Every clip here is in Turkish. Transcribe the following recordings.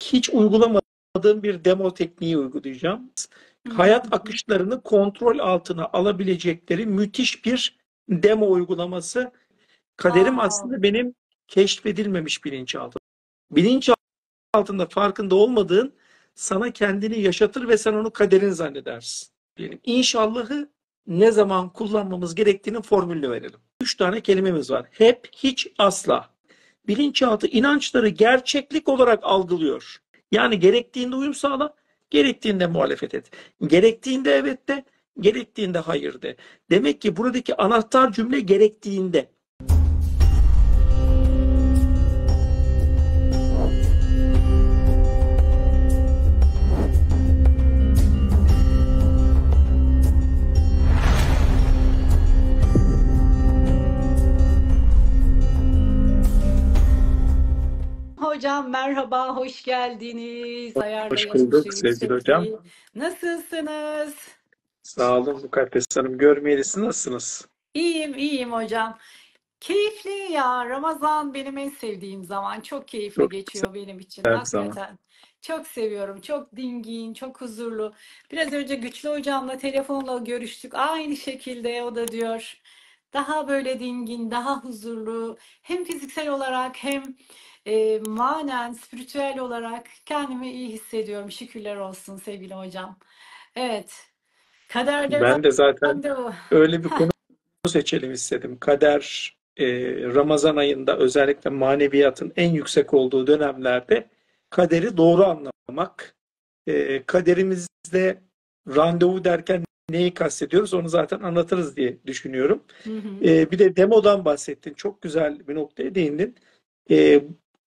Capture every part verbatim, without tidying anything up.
hiç uygulamadığım bir demo tekniği uygulayacağım. Hayat akışlarını kontrol altına alabilecekleri müthiş bir demo uygulaması. Kaderim Aa, aslında benim keşfedilmemiş bilinçaltım. Bilinçaltında farkında olmadığın sana kendini yaşatır ve sen onu kaderin zannedersin. Diyelim. İnşallahı ne zaman kullanmamız gerektiğinin formülünü verelim. Üç tane kelimemiz var. Hep, hiç, asla. Bilinçaltı inançları gerçeklik olarak algılıyor. Yani gerektiğinde uyum sağla, gerektiğinde muhalefet et. Gerektiğinde evet de, gerektiğinde hayır de. Demek ki buradaki anahtar cümle gerektiğinde. hocam merhaba, hoş geldiniz. Hoş Ayarlayalım şu bulduk sevgili hocam. yüksekliği. Nasılsınız? Sağ olun Mukaddes Hanım. Görmeyelisi nasılsınız? İyiyim, iyiyim hocam. Keyifli ya. Ramazan benim en sevdiğim zaman. Çok keyifli Çok geçiyor benim için. güzel bir zaman. Hakikaten. Çok seviyorum. Çok dingin, çok huzurlu. Biraz önce Güçlü hocamla telefonla görüştük. Aynı şekilde o da diyor. Daha böyle dingin, daha huzurlu. Hem fiziksel olarak hem e, manen, spiritüel olarak kendimi iyi hissediyorum. Şükürler olsun sevgili hocam. Evet. Kaderde Ben de zaten randevu. öyle bir konu seçelim istedim. Kader, e, Ramazan ayında özellikle maneviyatın en yüksek olduğu dönemlerde kaderi doğru anlamak. E, kaderimizde randevu derken neyi kastediyoruz onu zaten anlatırız diye düşünüyorum. Hı hı. E, bir de demodan bahsettin. Çok güzel bir noktaya değindin. E,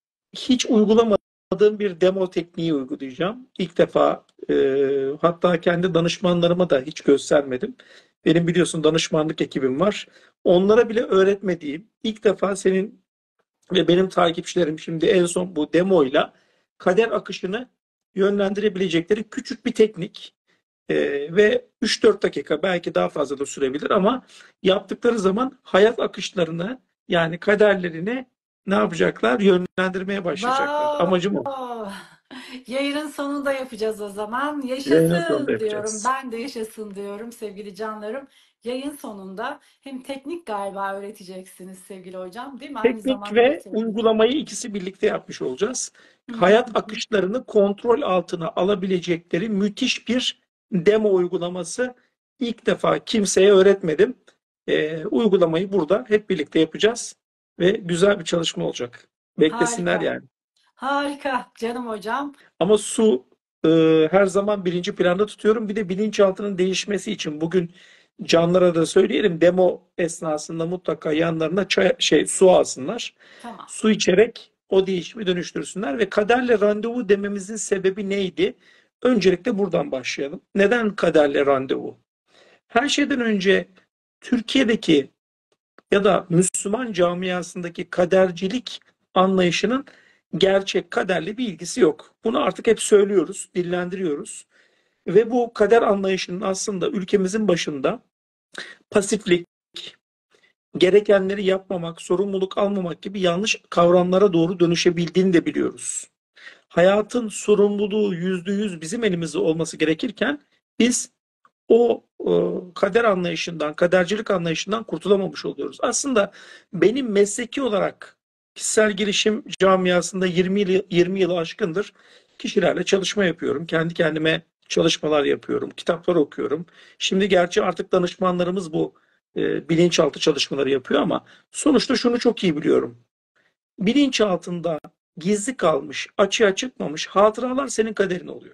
hiç uygulamadığım bir demo tekniği uygulayacağım. İlk defa e, hatta kendi danışmanlarıma da hiç göstermedim. Benim biliyorsun danışmanlık ekibim var. Onlara bile öğretmediğim ilk defa senin ve benim takipçilerim şimdi en son bu demoyla kader akışını yönlendirebilecekleri küçük bir teknik. E, ve üç dört dakika belki daha fazla da sürebilir ama yaptıkları zaman hayat akışlarını yani kaderlerini ne yapacaklar? Yönlendirmeye başlayacaklar. Amacım o. Wow. Yayının sonunda yapacağız o zaman. Yayının sonunda Yaşasın diyorum. yapacağız. Ben de yaşasın diyorum sevgili canlarım. Yayın sonunda hem teknik galiba öğreteceksiniz sevgili hocam, değil mi? Aynı Teknik zamanda ve pratik. uygulamayı ikisi birlikte yapmış olacağız. Hı hı Hayat hı hı. akışlarını kontrol altına alabilecekleri müthiş bir demo uygulaması. İlk defa kimseye öğretmedim. Ee, uygulamayı burada hep birlikte yapacağız ve güzel bir çalışma olacak. Beklesinler Harika. yani. Harika canım hocam. Ama su e, her zaman birinci planda tutuyorum. Bir de bilinçaltının değişmesi için bugün canlara da söyleyelim demo esnasında mutlaka yanlarına çay, şey su alsınlar. Tamam. Su içerek o değişimi dönüştürsünler ve kaderle randevu dememizin sebebi neydi? Öncelikle buradan başlayalım. Neden kaderle randevu? Her şeyden önce Türkiye'deki ya da Müslüman camiasındaki kadercilik anlayışının gerçek kaderle bir ilgisi yok. Bunu artık hep söylüyoruz, dillendiriyoruz. Ve bu kader anlayışının aslında ülkemizin başında pasiflik, gerekenleri yapmamak, sorumluluk almamak gibi yanlış kavramlara doğru dönüşebildiğini de biliyoruz. Hayatın sorumluluğu yüzde yüz bizim elimizde olması gerekirken biz o e, kader anlayışından, kadercilik anlayışından kurtulamamış oluyoruz. Aslında benim mesleki olarak kişisel gelişim camiasında yirmi yıl, yirmi yılı aşkındır kişilerle çalışma yapıyorum. Kendi kendime çalışmalar yapıyorum, kitaplar okuyorum. Şimdi gerçi artık danışmanlarımız bu e, bilinçaltı çalışmaları yapıyor ama sonuçta şunu çok iyi biliyorum. Bilinçaltında gizli kalmış, açığa çıkmamış hatıralar senin kaderin oluyor.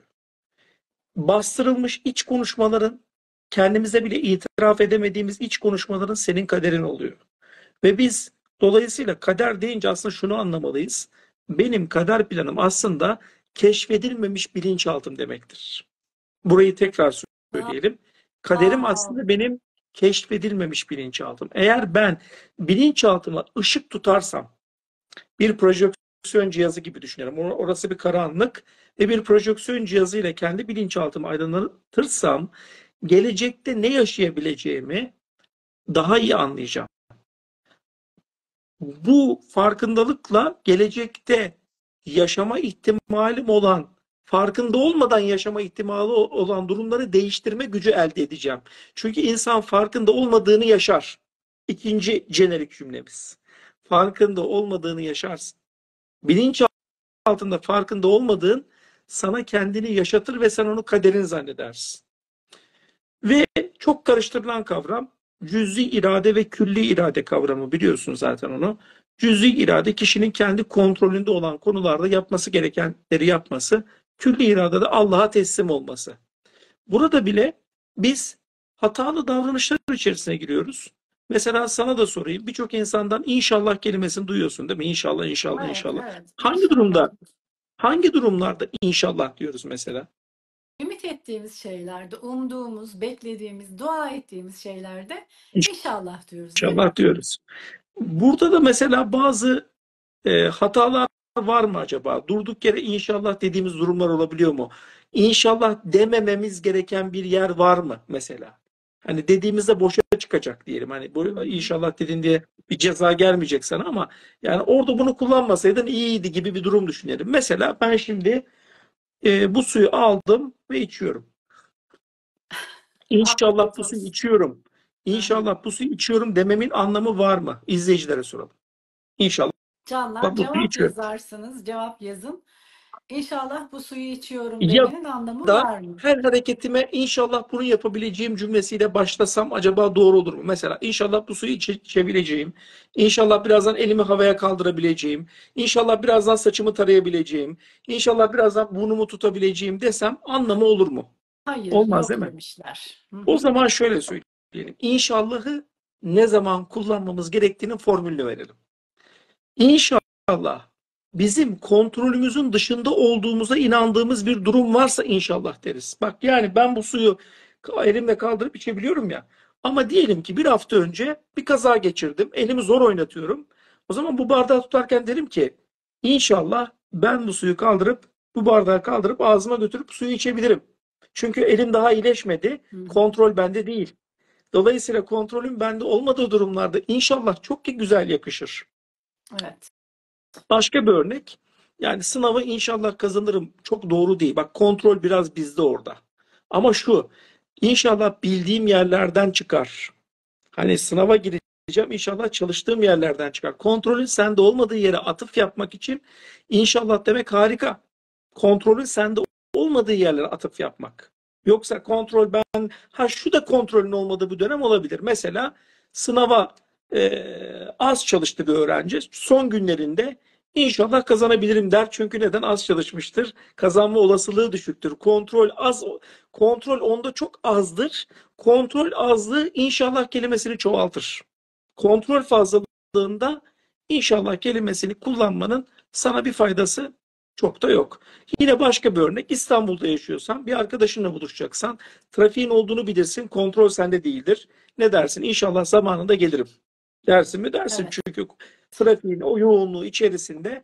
Bastırılmış iç konuşmaların, kendimize bile itiraf edemediğimiz iç konuşmaların senin kaderin oluyor. Ve biz dolayısıyla kader deyince aslında şunu anlamalıyız. Benim kader planım aslında keşfedilmemiş bilinçaltım demektir. Burayı tekrar söyleyelim. Kaderim Wow. aslında benim keşfedilmemiş bilinçaltım. Eğer ben bilinçaltıma ışık tutarsam, bir projeksiyon cihazı gibi düşünelim. Orası bir karanlık ve bir projeksiyon cihazı ile kendi bilinçaltımı aydınlatırsam gelecekte ne yaşayabileceğimi daha iyi anlayacağım. Bu farkındalıkla gelecekte yaşama ihtimalim olan, farkında olmadan yaşama ihtimali olan durumları değiştirme gücü elde edeceğim. Çünkü insan farkında olmadığını yaşar. İkinci jenerik cümlemiz. Farkında olmadığını yaşarsın. Bilinç altında farkında olmadığın sana kendini yaşatır ve sen onu kaderin zannedersin. Ve çok karıştırılan kavram cüz'i irade ve külli irade kavramı, biliyorsun zaten onu. Cüz'i irade kişinin kendi kontrolünde olan konularda yapması gerekenleri yapması, külli irade de Allah'a teslim olması. Burada bile biz hatalı davranışlar içerisine giriyoruz. Mesela sana da sorayım. Birçok insandan inşallah kelimesini duyuyorsun değil mi? İnşallah, inşallah, Evet, inşallah. evet. Hangi İnşallah. durumda, hangi durumlarda inşallah diyoruz mesela? Ümit ettiğimiz şeylerde, umduğumuz, beklediğimiz, dua ettiğimiz şeylerde inşallah diyoruz, değil mi? İnşallah diyoruz. Burada da mesela bazı e, hatalar var mı acaba? Durduk yere inşallah dediğimiz durumlar olabiliyor mu? İnşallah demememiz gereken bir yer var mı mesela? Hani dediğimizde boşa çıkacak diyelim. Hani bu inşallah dedin diye bir ceza gelmeyecek sana, ama yani orada bunu kullanmasaydın iyiydi gibi bir durum düşünelim. Mesela ben şimdi e, bu suyu aldım ve içiyorum. İnşallah Afiyet bu suyu olsun. içiyorum. Hı hı. İnşallah bu suyu içiyorum dememin anlamı var mı? İzleyicilere soralım. İnşallah Canlar bu suyu cevap içiyorum. yazarsınız, cevap yazın. İnşallah bu suyu içiyorum Ya demenin anlamı da var mı? her hareketime inşallah bunu yapabileceğim cümlesiyle başlasam acaba doğru olur mu? Mesela inşallah bu suyu içe- içebileceğim. İnşallah birazdan elimi havaya kaldırabileceğim. İnşallah birazdan saçımı tarayabileceğim. İnşallah birazdan burnumu tutabileceğim desem anlamı olur mu? Hayır, Olmaz değil yok mi? demişler. Hı O hı. zaman şöyle söyleyelim. İnşallahı ne zaman kullanmamız gerektiğinin formülünü verelim. İnşallah bizim kontrolümüzün dışında olduğumuza inandığımız bir durum varsa inşallah deriz. Bak, yani ben bu suyu elimle kaldırıp içebiliyorum ya. Ama diyelim ki bir hafta önce bir kaza geçirdim. Elimi zor oynatıyorum. O zaman bu bardağı tutarken derim ki inşallah ben bu suyu kaldırıp bu bardağı kaldırıp ağzıma götürüp suyu içebilirim. Çünkü elim daha iyileşmedi. Hı hı. Kontrol bende değil. Dolayısıyla kontrolün bende olmadığı durumlarda inşallah çok ki güzel yakışır. Evet. Başka bir örnek. Yani sınavı inşallah kazanırım. Çok doğru değil. Bak, kontrol biraz bizde orada. Ama şu, inşallah bildiğim yerlerden çıkar. Hani sınava gireceğim, inşallah çalıştığım yerlerden çıkar. Kontrolün sende olmadığı yere atıf yapmak için inşallah demek harika. Kontrolün sende olmadığı yerlere atıf yapmak. Yoksa kontrol ben, ha şu da kontrolün olmadığı bir dönem olabilir. Mesela sınava e, az çalıştı bir öğrenci. Son günlerinde inşallah kazanabilirim der. Çünkü neden? Az çalışmıştır. Kazanma olasılığı düşüktür. Kontrol az, kontrol onda çok azdır. Kontrol azlığı inşallah kelimesini çoğaltır. Kontrol fazlalığında inşallah kelimesini kullanmanın sana bir faydası çok da yok. Yine başka bir örnek. İstanbul'da yaşıyorsan, bir arkadaşınla buluşacaksan, trafiğin olduğunu bilirsin, kontrol sende değildir. Ne dersin? İnşallah zamanında gelirim. Dersin mi? Dersin. Evet. Çünkü trafiğin o yoğunluğu içerisinde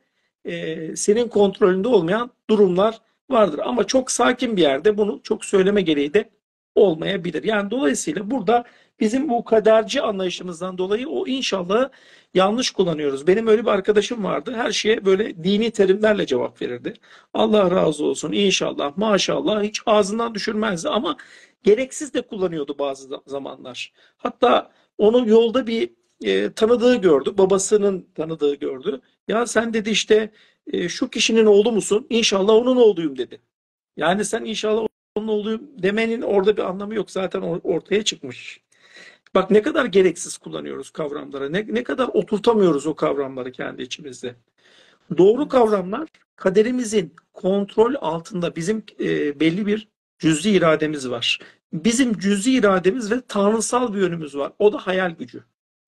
e, senin kontrolünde olmayan durumlar vardır. Ama çok sakin bir yerde bunu çok söyleme gereği de olmayabilir. Yani dolayısıyla burada bizim bu kaderci anlayışımızdan dolayı o inşallah yanlış kullanıyoruz. Benim öyle bir arkadaşım vardı. Her şeye böyle dini terimlerle cevap verirdi. Allah razı olsun, inşallah, maşallah, hiç ağzından düşürmezdi ama gereksiz de kullanıyordu bazı zamanlar. Hatta onu yolda bir e, tanıdığı gördü. Babasının tanıdığı gördü. Ya sen dedi işte e, şu kişinin oğlu musun? İnşallah onun oğluyum dedi. Yani sen inşallah onun oğluyum demenin orada bir anlamı yok. Zaten ortaya çıkmış. Bak ne kadar gereksiz kullanıyoruz kavramları. Ne, ne kadar oturtamıyoruz o kavramları kendi içimizde. Doğru Evet. kavramlar kaderimizin kontrol altında. Bizim e, belli bir cüz'i irademiz var. Bizim cüz'i irademiz ve tanrısal bir yönümüz var. O da hayal gücü.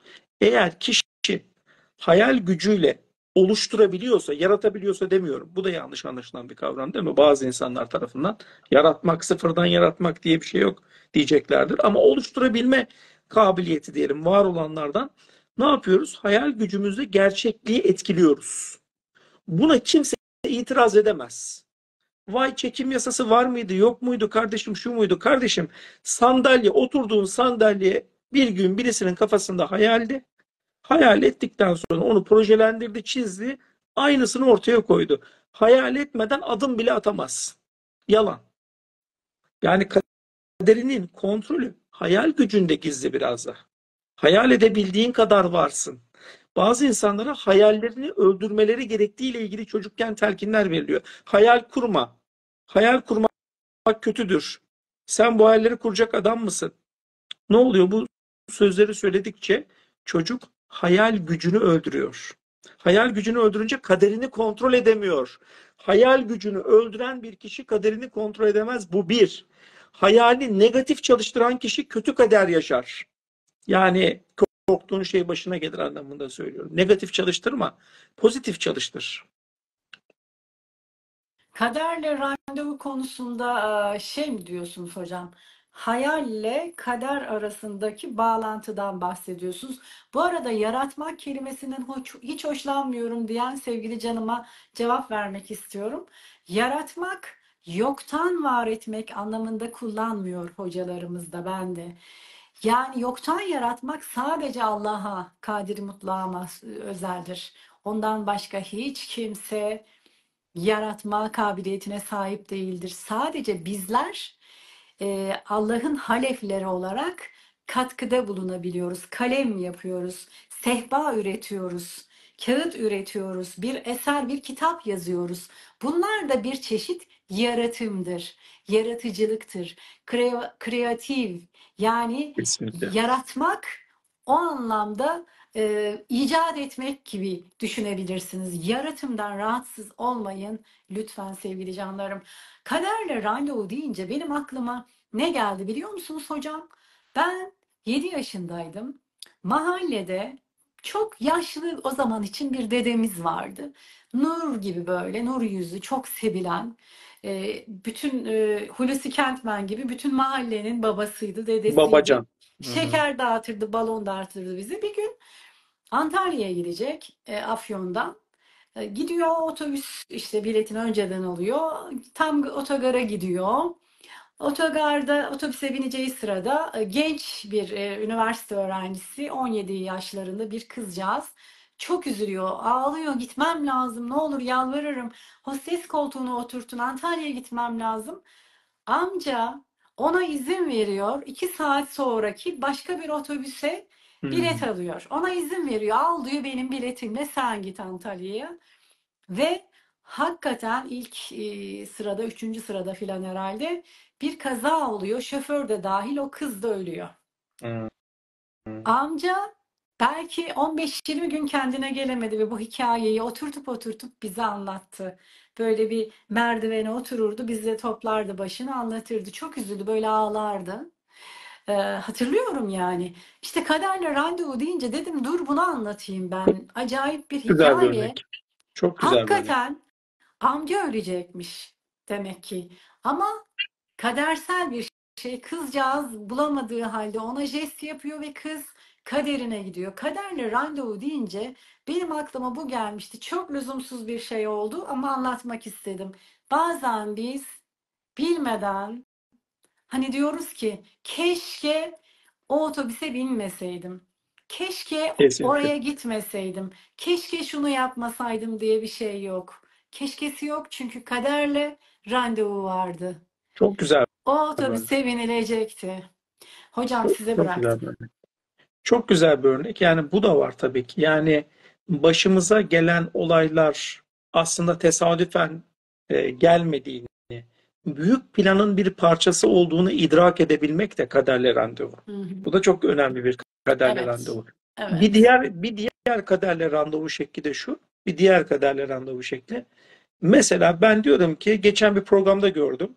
Eğer kişi hayal gücüyle oluşturabiliyorsa, yaratabiliyorsa demiyorum. Bu da yanlış anlaşılan bir kavram değil mi? Bazı insanlar tarafından yaratmak, sıfırdan yaratmak diye bir şey yok diyeceklerdir. Ama oluşturabilme kabiliyeti diyelim var olanlardan ne yapıyoruz? Hayal gücümüzle gerçekliği etkiliyoruz. Buna kimse itiraz edemez. Vay, çekim yasası var mıydı, yok muydu kardeşim, şu muydu kardeşim? Sandalye, oturduğun sandalye bir gün birisinin kafasında hayaldi. Hayal ettikten sonra onu projelendirdi, çizdi. Aynısını ortaya koydu. Hayal etmeden adım bile atamaz. Yalan. Yani kaderinin kontrolü hayal gücünde gizli biraz da. Hayal edebildiğin kadar varsın. Bazı insanlara hayallerini öldürmeleri gerektiğiyle ilgili çocukken telkinler veriliyor. Hayal kurma. Hayal kurmak kötüdür. Sen bu hayalleri kuracak adam mısın? Ne oluyor? Bu sözleri söyledikçe çocuk hayal gücünü öldürüyor. Hayal gücünü öldürünce kaderini kontrol edemiyor. Hayal gücünü öldüren bir kişi kaderini kontrol edemez. Bu bir. Hayali negatif çalıştıran kişi kötü kader yaşar. Yani korktuğun şey başına gelir anlamında söylüyorum. Negatif çalıştırma, pozitif çalıştır. Kaderle randevu konusunda e, şey mi diyorsunuz hocam? Hayalle kader arasındaki bağlantıdan bahsediyorsunuz. Bu arada yaratmak kelimesinden hoş, hiç hoşlanmıyorum diyen sevgili canıma cevap vermek istiyorum. Yaratmak yoktan var etmek anlamında kullanmıyor hocalarımız da, ben de. Yani yoktan yaratmak sadece Allah'a, Kadir-i Mutlak'a özeldir. Ondan başka hiç kimse yaratma kabiliyetine sahip değildir. Sadece bizler e, Allah'ın halefleri olarak katkıda bulunabiliyoruz. Kalem yapıyoruz, sehpa üretiyoruz, kağıt üretiyoruz, bir eser, bir kitap yazıyoruz. Bunlar da bir çeşit yaratımdır, yaratıcılıktır, Krea- kreatif, yani Kesinlikle. yaratmak o anlamda e, icat etmek gibi düşünebilirsiniz. Yaratımdan rahatsız olmayın lütfen sevgili canlarım. Kaderle randevu deyince benim aklıma ne geldi biliyor musunuz hocam? Ben yedi yaşındaydım. Mahallede çok yaşlı, o zaman için bir dedemiz vardı. Nur gibi, böyle nur yüzü, çok sevilen, e, bütün e, Hulusi Kentmen gibi bütün mahallenin babasıydı, dedesiydi. Babacan. Hı hı. Şeker dağıtırdı, balon dağıtırdı bize. Bir gün Antalya'ya gidecek e, Afyon'dan. E, Gidiyor otobüs, işte biletini önceden alıyor. Tam otogara gidiyor. Otogarda otobüse bineceği sırada e, genç bir e, üniversite öğrencisi, on yedi yaşlarında bir kızcağız çok üzülüyor. Ağlıyor, gitmem lazım, ne olur yalvarırım. Hostes koltuğuna oturtun, Antalya'ya gitmem lazım. Amca ona izin veriyor. İki saat sonraki başka bir otobüse bilet Hmm. alıyor. Ona izin veriyor. Al diyor, benim biletimle sen git Antalya'ya. Ve hakikaten ilk e, sırada, üçüncü sırada filan herhalde bir kaza oluyor. Şoför de dahil, o kız da ölüyor. Hmm. Amca belki on beş yirmi gün kendine gelemedi ve bu hikayeyi oturtup oturtup bize anlattı. Böyle bir merdivene otururdu, bize toplardı başını, anlatırdı. Çok üzüldü, böyle ağlardı. Ee, hatırlıyorum yani. İşte kaderle randevu deyince dedim dur bunu anlatayım ben. Acayip bir Güzel bir hikaye. örnek. Çok güzel bir örnek. Hakikaten amca ölecekmiş demek ki. Ama kadersel bir şey. Kızcağız bulamadığı halde ona jest yapıyor ve kız kaderine gidiyor. Kaderle randevu deyince benim aklıma bu gelmişti. Çok lüzumsuz bir şey oldu ama anlatmak istedim. Bazen biz bilmeden, hani diyoruz ki keşke o otobüse binmeseydim. Keşke Kesinlikle. oraya gitmeseydim. Keşke şunu yapmasaydım diye bir şey yok. Keşkesi yok, çünkü kaderle randevu vardı. Çok güzel O bir örnek. otobüse binilecekti. Hocam Çok, size çok güzel bıraktım. bir örnek. Çok güzel bir örnek. Yani bu da var tabii ki. Yani başımıza gelen olaylar aslında tesadüfen e, gelmediğini, büyük planın bir parçası olduğunu idrak edebilmek de kaderle randevu. Hı hı. Bu da çok önemli bir kaderle Evet. randevu. Bir Evet. diğer bir diğer kaderle randevu şekli de şu. Bir diğer kaderle randevu şekli. Mesela ben diyorum ki geçen bir programda gördüm.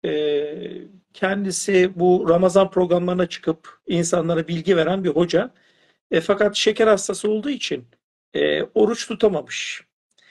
Ee, kendisi bu Ramazan programlarına çıkıp insanlara bilgi veren bir hoca. E, fakat şeker hastası olduğu için e, oruç tutamamış.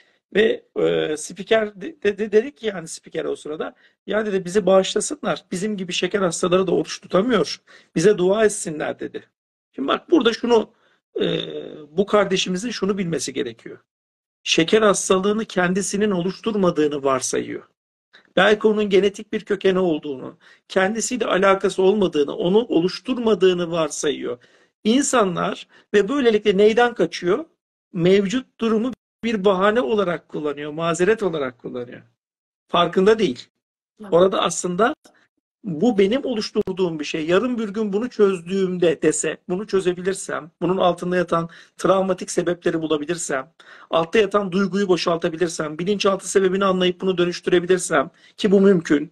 Ve e, spiker de, de- de- dedi ki yani spiker o sırada ya dedi bizi bağışlasınlar. Bizim gibi şeker hastaları da oruç tutamıyor. Bize dua etsinler dedi. Şimdi bak burada şunu e, bu kardeşimizin şunu bilmesi gerekiyor. Şeker hastalığını kendisinin oluşturmadığını varsayıyor. Belki onun genetik bir kökeni olduğunu, kendisiyle alakası olmadığını, onu oluşturmadığını varsayıyor. İnsanlar ve böylelikle neyden kaçıyor? Mevcut durumu bir bahane olarak kullanıyor, mazeret olarak kullanıyor. Farkında değil. Evet. Orada aslında bu benim oluşturduğum bir şey. Yarın bir gün bunu çözdüğümde dese, bunu çözebilirsem, bunun altında yatan travmatik sebepleri bulabilirsem, altta yatan duyguyu boşaltabilirsem, bilinçaltı sebebini anlayıp bunu dönüştürebilirsem, ki bu mümkün.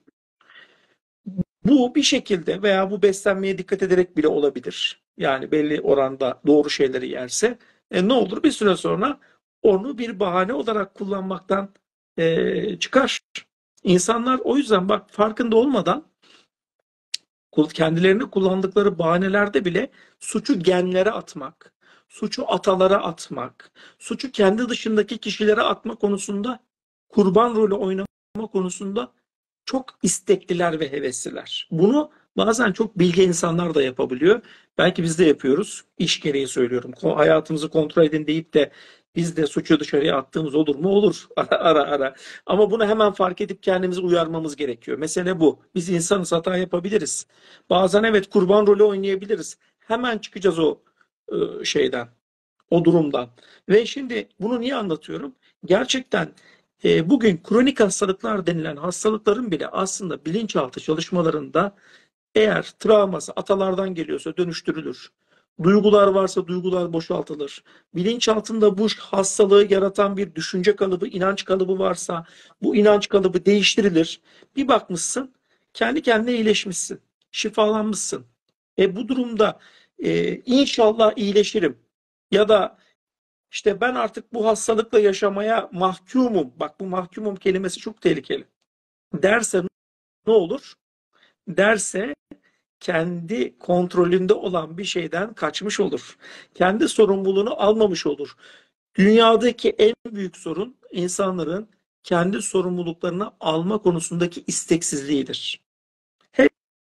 Bu bir şekilde veya bu beslenmeye dikkat ederek bile olabilir. Yani belli oranda doğru şeyleri yerse e, ne olur bir süre sonra onu bir bahane olarak kullanmaktan e, çıkar. İnsanlar o yüzden bak farkında olmadan kendilerini kullandıkları bahanelerde bile suçu genlere atmak, suçu atalara atmak, suçu kendi dışındaki kişilere atma konusunda, kurban rolü oynama konusunda çok istekliler ve hevesliler. Bunu bazen çok bilge insanlar da yapabiliyor. Belki biz de yapıyoruz. İş gereği söylüyorum. Hayatımızı kontrol edin deyip de biz de suçu dışarıya attığımız olur mu? Olur. Ara ara. ara. Ama bunu hemen fark edip kendimizi uyarmamız gerekiyor. Mesele bu. Biz insanız, hata yapabiliriz. Bazen evet kurban rolü oynayabiliriz. Hemen çıkacağız o e, şeyden, o durumdan. Ve şimdi bunu niye anlatıyorum? Gerçekten e, bugün kronik hastalıklar denilen hastalıkların bile aslında bilinçaltı çalışmalarında eğer travması atalardan geliyorsa dönüştürülür. Duygular varsa duygular boşaltılır. Bilinçaltında bu hastalığı yaratan bir düşünce kalıbı, inanç kalıbı varsa bu inanç kalıbı değiştirilir. Bir bakmışsın kendi kendine iyileşmişsin, şifalanmışsın. E bu durumda e, inşallah iyileşirim ya da işte ben artık bu hastalıkla yaşamaya mahkumum. Bak bu mahkumum kelimesi çok tehlikeli. Derse ne olur? Derse kendi kontrolünde olan bir şeyden kaçmış olur. Kendi sorumluluğunu almamış olur. Dünyadaki en büyük sorun insanların kendi sorumluluklarını alma konusundaki isteksizliğidir. Hep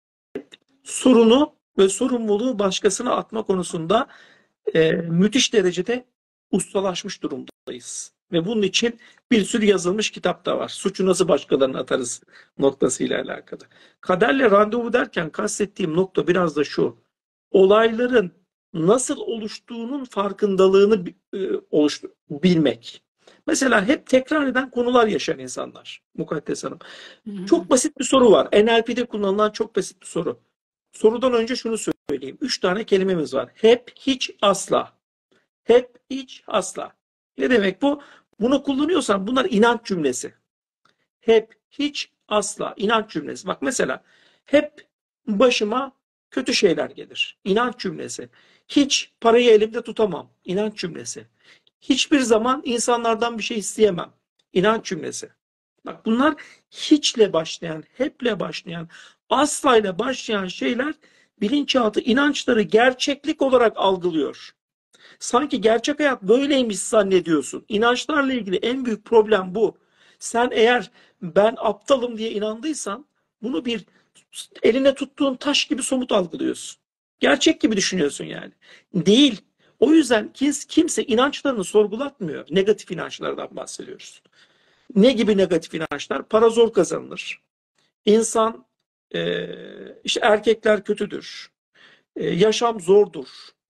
sorunu ve sorumluluğu başkasına atma konusunda e, müthiş derecede ustalaşmış durumdayız. Ve bunun için bir sürü yazılmış kitap da var. Suçu nasıl başkalarına atarız noktasıyla alakalı. Kaderle randevu derken kastettiğim nokta biraz da şu. Olayların nasıl oluştuğunun farkındalığını e, oluştur bilmek. Mesela hep tekrar eden konular yaşayan insanlar. Mukaddes Hanım. Hı hı. Çok basit bir soru var. N L P'de kullanılan çok basit bir soru. Sorudan önce şunu söyleyeyim. Üç tane kelimemiz var. Hep, hiç, asla. Hep, hiç, asla. Ne demek bu? Bunu kullanıyorsan bunlar inanç cümlesi. Hep, hiç, asla. İnanç cümlesi. Bak mesela hep başıma kötü şeyler gelir. İnanç cümlesi. Hiç parayı elimde tutamam. İnanç cümlesi. Hiçbir zaman insanlardan bir şey isteyemem. İnanç cümlesi. Bak bunlar hiçle başlayan, heple başlayan, asla ile başlayan şeyler bilinçaltı inançları gerçeklik olarak algılıyor. Sanki gerçek hayat böyleymiş zannediyorsun. İnançlarla ilgili en büyük problem bu. Sen eğer ben aptalım diye inandıysan bunu bir eline tuttuğun taş gibi somut algılıyorsun. Gerçek gibi düşünüyorsun yani. Değil. O yüzden kimse inançlarını sorgulatmıyor. Negatif inançlardan bahsediyoruz. Ne gibi negatif inançlar? Para zor kazanılır. İnsan, e, işte erkekler kötüdür. E, yaşam zordur.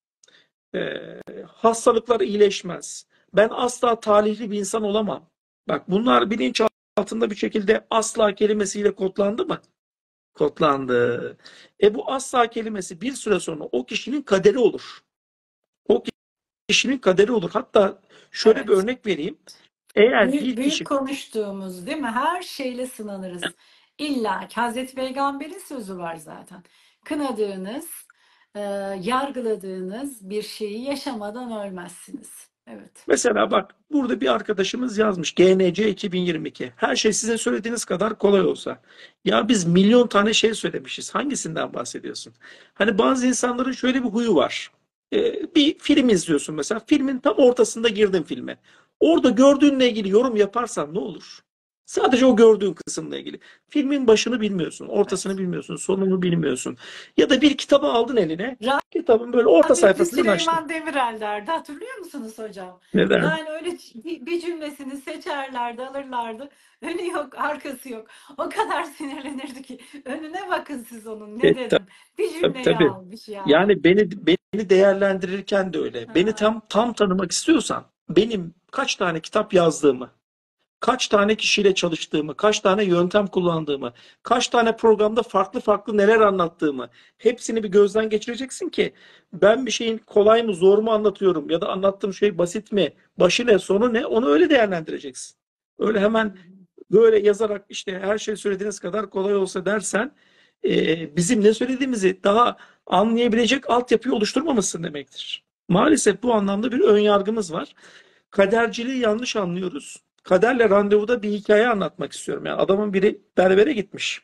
E, hastalıklar iyileşmez. Ben asla talihli bir insan olamam. Bak bunlar bilinç altında bir şekilde asla kelimesiyle kodlandı mı? Kodlandı. E bu asla kelimesi bir süre sonra o kişinin kaderi olur. O kişinin kaderi olur. Hatta şöyle bir Evet. örnek vereyim. Eğer Büyük, bir büyük kişi konuştuğumuz değil mi? Her şeyle sınanırız. İlla ki Hazreti Peygamber'in sözü var zaten. Kınadığınız, e, yargıladığınız bir şeyi yaşamadan ölmezsiniz. Evet. mesela bak burada bir arkadaşımız yazmış G N C iki bin yirmi iki. Her şey sizin söylediğiniz kadar kolay olsa. Ya biz milyon tane şey söylemişiz. Hangisinden bahsediyorsun? Hani bazı insanların şöyle bir huyu var. Ee, bir film izliyorsun mesela. Filmin tam ortasında girdin filme. Orada gördüğünle ilgili yorum yaparsan ne olur? Sadece o gördüğün kısımla ilgili. Filmin başını bilmiyorsun, ortasını Evet. bilmiyorsun, sonunu bilmiyorsun. Ya da bir kitabı aldın eline. Kitabın böyle orta Rahmetli sayfasından açtın. Süleyman Demirel derdi. Hatırlıyor musunuz hocam? Neden? Yani öyle bir, bir cümlesini seçerlerdi, alırlardı. Önü yok, arkası yok. O kadar sinirlenirdi ki. Önüne bakın siz onun. Ne E, dedim? Bir Tabii cümleyi tabii. almış yani. Yani beni beni değerlendirirken de öyle. Beni Ha, tam tam tanımak istiyorsan benim kaç tane kitap yazdığımı, kaç tane kişiyle çalıştığımı, kaç tane yöntem kullandığımı, kaç tane programda farklı farklı neler anlattığımı hepsini bir gözden geçireceksin ki ben bir şeyin kolay mı zor mu anlatıyorum ya da anlattığım şey basit mi, başı ne, sonu ne onu öyle değerlendireceksin. Öyle hemen böyle yazarak işte her şey söylediğiniz kadar kolay olsa dersen e, bizim ne söylediğimizi daha anlayabilecek altyapıyı oluşturmamışsın demektir. Maalesef bu anlamda bir ön yargımız var. Kaderciliği yanlış anlıyoruz. Kaderle randevuda bir hikaye anlatmak istiyorum. Yani adamın biri berbere gitmiş.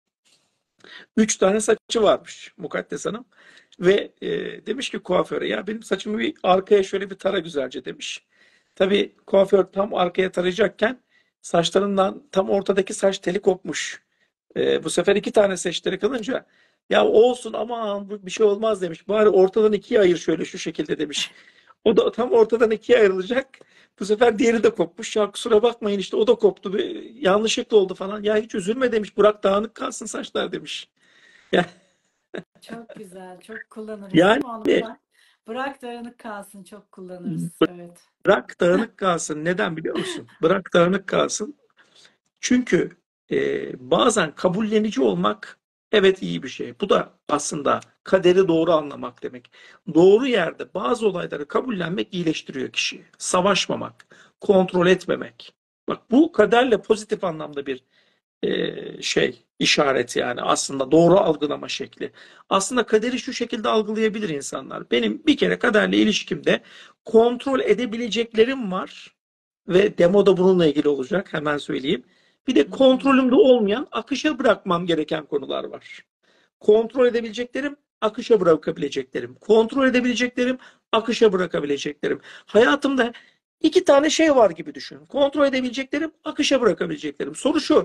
Üç tane saçı varmış Mukaddes Hanım. Ve e, demiş ki kuaföre ya benim saçımı bir arkaya şöyle bir tara güzelce demiş. Tabii kuaför tam arkaya tarayacakken saçlarından tam ortadaki saç teli kopmuş. E, bu sefer iki tane saçları kalınca ya olsun ama bir şey olmaz demiş. Bari ortadan ikiye ayır şöyle şu şekilde demiş. O da tam ortadan ikiye ayrılacak. Bu sefer diğeri de kopmuş. Ya kusura bakmayın işte o da koptu. Bir yanlışlıkla oldu falan. Ya hiç üzülme demiş. Bırak dağınık kalsın saçlar demiş. Ya, Çok güzel, çok kullanırız değil yani mi onu? Bırak, bırak dağınık kalsın, çok kullanırız. Evet. bırak dağınık kalsın. Neden biliyor musun? Bırak dağınık kalsın. Çünkü e, bazen kabullenici olmak evet iyi bir şey. Bu da aslında kaderi doğru anlamak demek. Doğru yerde bazı olayları kabullenmek iyileştiriyor kişiyi. Savaşmamak, kontrol etmemek. Bak bu kaderle pozitif anlamda bir e, şey işaret yani aslında doğru algılama şekli. Aslında kaderi şu şekilde algılayabilir insanlar. Benim bir kere kaderle ilişkimde kontrol edebileceklerim var ve demo da bununla ilgili olacak hemen söyleyeyim. Bir de Hı hı. kontrolümde olmayan akışa bırakmam gereken konular var. Kontrol edebileceklerim, akışa bırakabileceklerim. Kontrol edebileceklerim, akışa bırakabileceklerim. Hayatımda iki tane şey var gibi düşün. Kontrol edebileceklerim, akışa bırakabileceklerim. Soru şu: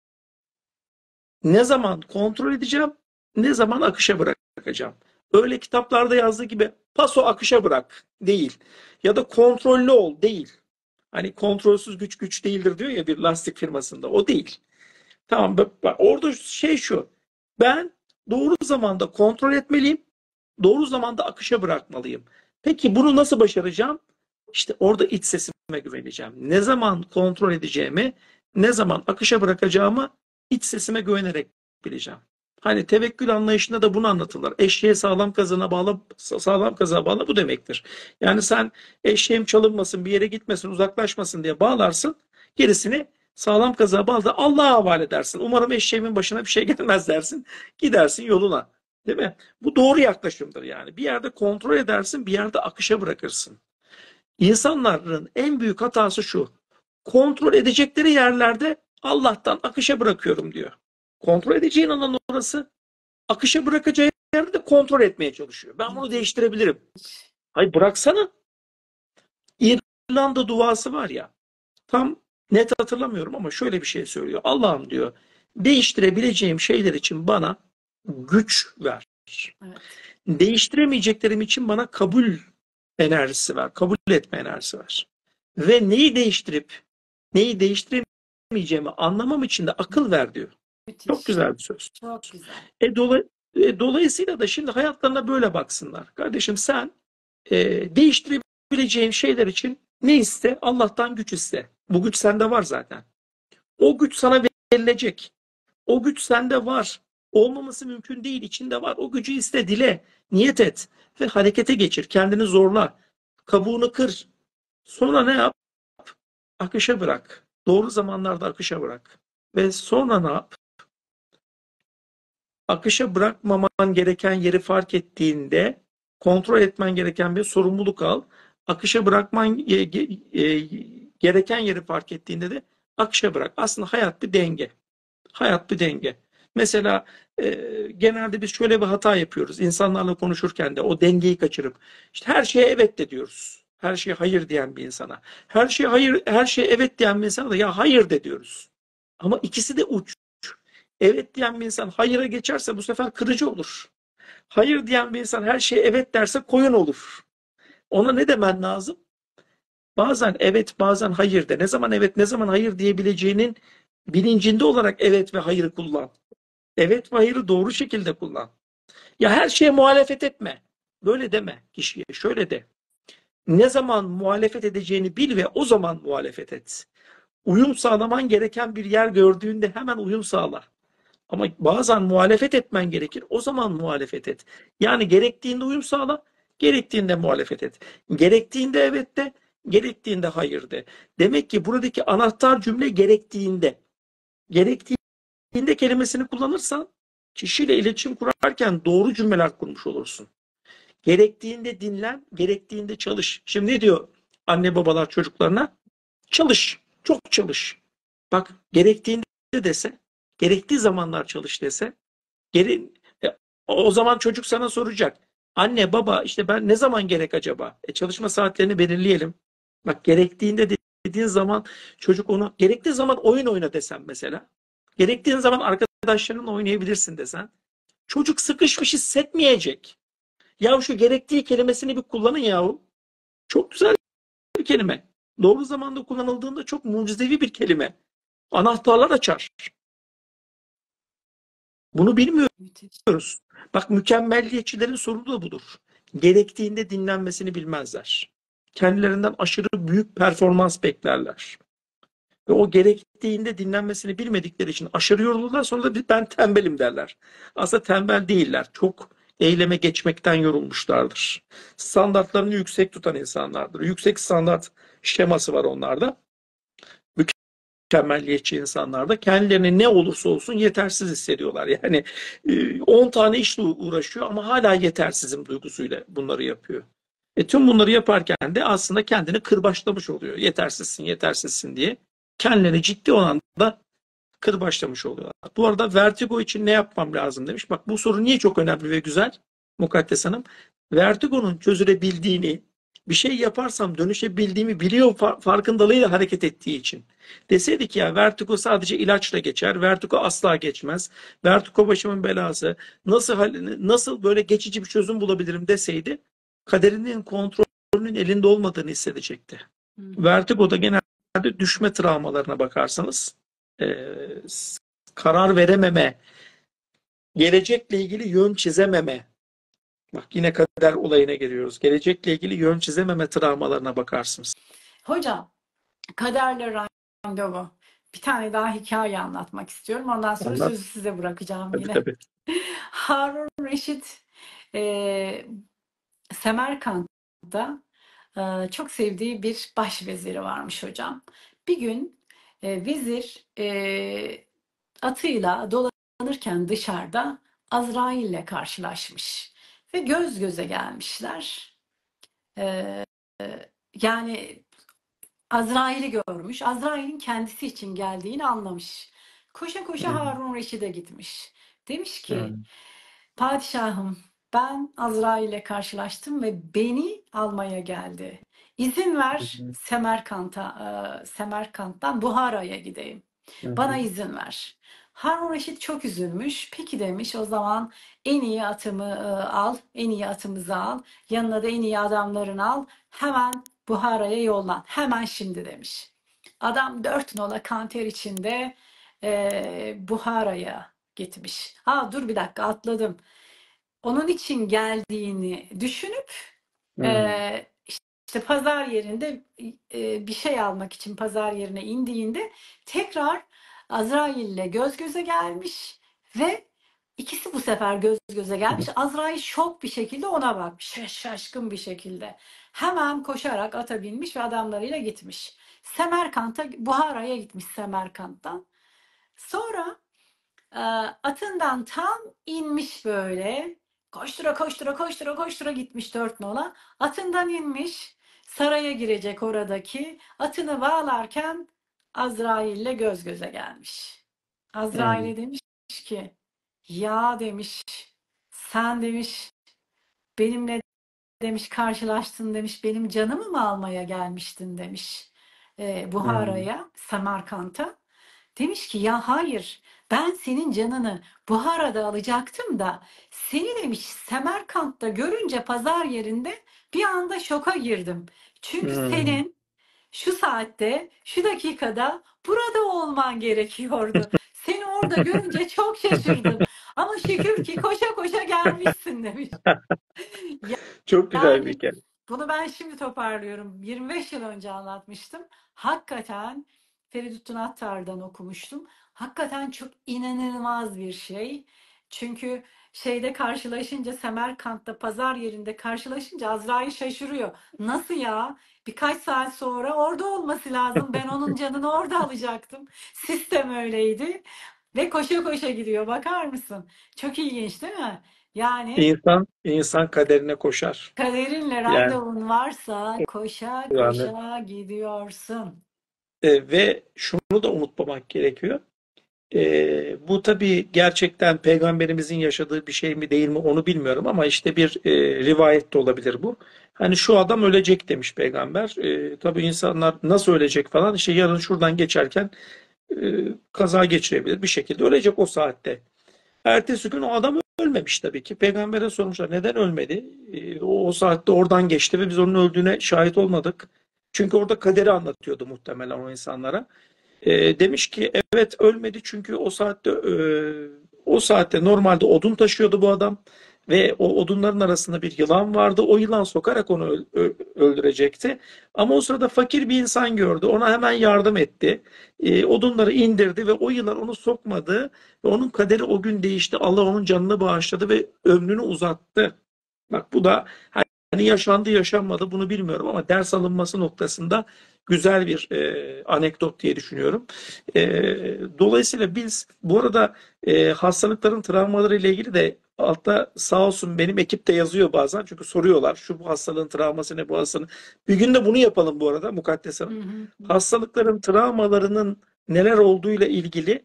ne zaman kontrol edeceğim, ne zaman akışa bırakacağım? Öyle kitaplarda yazdığı gibi paso akışa bırak değil. Ya da kontrollü ol değil. Hani kontrolsüz güç güç değildir diyor ya bir lastik firmasında. O değil. Tamam bak, bak orada şey şu. Ben doğru zamanda kontrol etmeliyim. Doğru zamanda akışa bırakmalıyım. Peki bunu nasıl başaracağım? İşte orada iç sesime güveneceğim. Ne zaman kontrol edeceğimi, ne zaman akışa bırakacağımı iç sesime güvenerek bileceğim. Hani tevekkül anlayışında da bunu anlatırlar. Eşeğe sağlam kazana bağla, sağlam kazana bağla bu demektir. Yani sen eşeğim çalınmasın, bir yere gitmesin, uzaklaşmasın diye bağlarsın. Gerisini sağlam kazığa bağla da Allah'a havale edersin. Umarım eşeğimin başına bir şey gelmez dersin. Gidersin yoluna. Değil mi? Bu doğru yaklaşımdır yani. Bir yerde kontrol edersin, bir yerde akışa bırakırsın. İnsanların en büyük hatası şu: kontrol edecekleri yerlerde Allah'tan akışa bırakıyorum diyor. Kontrol edeceğin alan orası. Akışa bırakacağı yerde de kontrol etmeye çalışıyor. Ben bunu İlginç. değiştirebilirim. Hayır bıraksana. İrlanda duası var ya. Tam net hatırlamıyorum ama şöyle bir şey söylüyor. Allah'ım diyor, değiştirebileceğim şeyler için bana güç ver. Evet. Değiştiremeyeceklerim için bana kabul enerjisi ver. Kabul etme enerjisi ver. Ve neyi değiştirip neyi değiştiremeyeceğimi anlamam için de akıl ver diyor. Çok Müthiş. güzel bir söz. Çok güzel. E, dola, e, dolayısıyla da şimdi hayatlarına böyle baksınlar. Kardeşim sen e, değiştirebileceğin şeyler için ne iste? Allah'tan güç iste. Bu güç sende var zaten. O güç sana verilecek. O güç sende var. Olmaması mümkün değil. İçinde var. O gücü iste, dile, niyet et ve harekete geçir. Kendini zorla. Kabuğunu kır. Sonra ne yap? Akışa bırak. Doğru zamanlarda akışa bırak. Ve sonra ne yap? Akışa bırakmaman gereken yeri fark ettiğinde kontrol etmen gereken bir sorumluluk al. Akışa bırakman e, e, gereken yeri fark ettiğinde de akışa bırak. Aslında hayat bir denge. Hayat bir denge. Mesela e, genelde biz şöyle bir hata yapıyoruz. İnsanlarla konuşurken de o dengeyi kaçırıp işte her şeye evet de diyoruz. Her şeye hayır diyen bir insana. Her şeye hayır, her şeye evet diyen bir insana da ya hayır de diyoruz. Ama ikisi de uç. Evet diyen bir insan hayıra geçerse bu sefer kırıcı olur. Hayır diyen bir insan her şeye evet derse koyun olur. Ona ne demen lazım? Bazen evet, bazen hayır de. Ne zaman evet, ne zaman hayır diyebileceğinin bilincinde olarak evet ve hayırı kullan. Evet ve hayırı doğru şekilde kullan. Ya her şeye muhalefet etme. Böyle deme kişiye. Şöyle de. Ne zaman muhalefet edeceğini bil ve o zaman muhalefet et. Uyum sağlaman gereken bir yer gördüğünde hemen uyum sağla. Ama bazen muhalefet etmen gerekir. O zaman muhalefet et. Yani gerektiğinde uyum sağla, gerektiğinde muhalefet et. Gerektiğinde evet de, gerektiğinde hayır de. Demek ki buradaki anahtar cümle gerektiğinde. Gerektiğinde kelimesini kullanırsan kişiyle iletişim kurarken doğru cümleler kurmuş olursun. Gerektiğinde dinlen, gerektiğinde çalış. Şimdi ne diyor anne babalar çocuklarına? Çalış, çok çalış. Bak gerektiğinde dese, gerektiği zamanlar çalış dese, geri, e, o zaman çocuk sana soracak. Anne baba işte ben ne zaman gerek acaba? E, çalışma saatlerini belirleyelim. Bak gerektiğinde dediğin zaman çocuk onu gerektiği zaman oyun oyna desen mesela. Gerektiğin zaman arkadaşlarınla oynayabilirsin desen. Çocuk sıkışmış hissetmeyecek. Ya şu gerektiği kelimesini bir kullanın yahu. Çok güzel bir kelime. Doğru zamanda kullanıldığında çok mucizevi bir kelime. Anahtarlar açar. Bunu Müthiş. bilmiyoruz. Bak mükemmelliyetçilerin sorunu da budur. Gerektiğinde dinlenmesini bilmezler. Kendilerinden aşırı büyük performans beklerler. Ve o gerektiğinde dinlenmesini bilmedikleri için aşırı yorulurlar, sonra da ben tembelim derler. Aslında tembel değiller. Çok eyleme geçmekten yorulmuşlardır. Standartlarını yüksek tutan insanlardır. Yüksek standart şeması var onlarda. Mükemmelliyetçi insanlarda kendilerini ne olursa olsun yetersiz hissediyorlar. Yani on tane işle uğraşıyor ama hala yetersizim duygusuyla bunları yapıyor. E tüm bunları yaparken de aslında kendini kırbaçlamış oluyor. Yetersizsin, yetersizsin diye. Kendilerini ciddi oranda kırbaçlamış oluyorlar. Bu arada vertigo için ne yapmam lazım demiş. Bak bu soru niye çok önemli ve güzel Mukaddes Hanım? Vertigonun çözülebildiğini, bir şey yaparsam dönüşebildiğimi biliyor farkındalığıyla hareket ettiği için. Deseydik ya vertigo sadece ilaçla geçer, vertigo asla geçmez, vertigo başımın belası, nasıl nasıl böyle geçici bir çözüm bulabilirim deseydi, kaderinin kontrolünün elinde olmadığını hissedecekti. Hı hı. Vertigo'da genelde düşme travmalarına bakarsanız e, karar verememe, gelecekle ilgili yön çizememe, bak yine kader olayına geliyoruz. Gelecekle ilgili yön çizememe travmalarına bakarsınız. Hocam, kaderle randevu. Bir tane daha hikaye anlatmak istiyorum. Ondan sonra Anlat. sözü size bırakacağım Tabii yine. tabii. Harun Reşit e, Semerkant'ta e, çok sevdiği bir başveziri varmış hocam. Bir gün e, vezir e, atıyla dolanırken dışarıda Azrail'le karşılaşmış ve göz göze gelmişler. E, yani Azrail'i görmüş. Azrail'in kendisi için geldiğini anlamış. Koşa koşa Hmm. Harun Reşid'e gitmiş. Demiş ki, Hmm. padişahım ben Azrail'le karşılaştım ve beni almaya geldi. İzin ver Semerkant'a, e, Semerkant'tan Buhara'ya gideyim. Bana Hmm. izin ver. Harun Reşit çok üzülmüş. Peki demiş, o zaman en iyi atımı e, al, en iyi atımızı al, yanına da en iyi adamlarını al, hemen Buhara'ya yollan, hemen şimdi demiş. Adam dört nola kanter içinde e, Buhara'ya gitmiş. Ha dur bir dakika atladım. Onun için geldiğini düşünüp Hmm. e, işte pazar yerinde e, bir şey almak için pazar yerine indiğinde tekrar Azrail'le göz göze gelmiş ve ikisi bu sefer göz göze gelmiş. Azrail şok bir şekilde ona bakmış. Şaşkın bir şekilde. Hemen koşarak ata binmiş ve adamlarıyla gitmiş. Semerkant'a, Buhara'ya gitmiş Semerkant'tan. Sonra e, atından tam inmiş böyle. Koştura koştura koştura koştura gitmiş dört nola. Atından inmiş. Saraya girecek oradaki. Atını bağlarken Azrail'le göz göze gelmiş. Hmm. Azrail'e demiş ki, ya demiş, sen demiş benimle demiş karşılaştın demiş, benim canımı mı almaya gelmiştin demiş e, Hmm. Buhara'ya, Semerkant'a. Demiş ki, ya hayır, ben senin canını Buhara'da alacaktım da seni demiş Semerkant'ta görünce pazar yerinde bir anda şoka girdim. Çünkü Hmm. senin şu saatte, şu dakikada burada olman gerekiyordu. Seni orada görünce çok şaşırdım. Ama şükür ki koşa koşa gelmişsin demiş. Çok güzel bir Yani hikaye. Bunu ben şimdi toparlıyorum. yirmi beş yıl önce anlatmıştım. Hakikaten Feridüddin Attar'dan okumuştum. Hakikaten çok inanılmaz bir şey. Çünkü şeyde karşılaşınca, Semerkant'ta pazar yerinde karşılaşınca Azrail şaşırıyor. Nasıl ya? Birkaç saat sonra orada olması lazım. Ben onun canını orada alacaktım. Sistem öyleydi. Ve koşa koşa gidiyor. Bakar mısın? Çok ilginç değil mi? Yani İnsan, insan kaderine koşar. kaderinle Yani, randevun varsa koşa yani koşa gidiyorsun. e, ve şunu da unutmamak gerekiyor. E, bu tabii gerçekten peygamberimizin yaşadığı bir şey mi değil mi onu bilmiyorum ama işte bir e, rivayet de olabilir bu. Hani şu adam ölecek demiş peygamber. E, tabii insanlar nasıl ölecek falan işte yarın şuradan geçerken e, kaza geçirebilir bir şekilde ölecek o saatte. Ertesi gün o adam ölmemiş tabii ki. Peygamber'e sormuşlar neden ölmedi? E, o, o saatte oradan geçti ve biz onun öldüğüne şahit olmadık. Çünkü orada kaderi anlatıyordu muhtemelen o insanlara. E, demiş ki evet ölmedi çünkü o saatte e, o saatte normalde odun taşıyordu bu adam ve o odunların arasında bir yılan vardı. O yılan sokarak onu öl- ö- öldürecekti. Ama o sırada fakir bir insan gördü. Ona hemen yardım etti. E, odunları indirdi ve o yılan onu sokmadı ve onun kaderi o gün değişti. Allah onun canını bağışladı ve ömrünü uzattı. Bak bu da hani yaşandı yaşanmadı bunu bilmiyorum ama ders alınması noktasında güzel bir e, anekdot diye düşünüyorum. E, dolayısıyla biz bu arada e, hastalıkların travmaları ile ilgili de altta sağ olsun benim ekip de yazıyor bazen çünkü soruyorlar şu bu hastalığın travması ne bu hastalığın. Bir gün de bunu yapalım bu arada Mukaddes Hı Hanım. hı. Hastalıkların travmalarının neler olduğuyla ilgili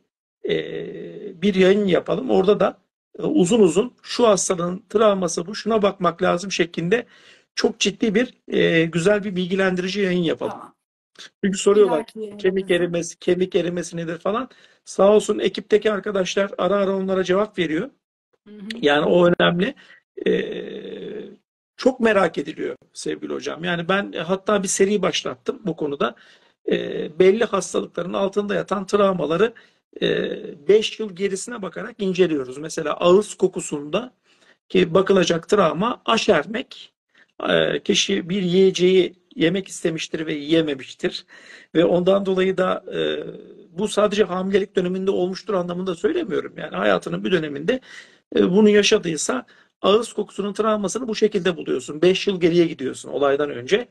e, bir yayın yapalım. Orada da e, uzun uzun şu hastalığın travması bu şuna bakmak lazım şeklinde çok ciddi bir e, güzel bir bilgilendirici yayın yapalım. Tamam. Çünkü Bir soruyorlar dahaki kemik yayınımızda. erimesi, kemik erimesi nedir falan. Sağ olsun ekipteki arkadaşlar ara ara onlara cevap veriyor. Hı hı. Yani o önemli. Ee, çok merak ediliyor sevgili hocam. Yani ben e, hatta bir seri başlattım bu konuda. Ee, belli hastalıkların altında yatan travmaları beş yıl gerisine bakarak inceliyoruz. Mesela ağız kokusunda ki bakılacak travma aşermek. Ee, kişi bir yiyeceği yemek istemiştir ve yiyememiştir. Ve ondan dolayı da e, bu sadece hamilelik döneminde olmuştur anlamında söylemiyorum. Yani hayatının bir döneminde e, bunu yaşadıysa ağız kokusunun travmasını bu şekilde buluyorsun. beş yıl geriye gidiyorsun olaydan önce.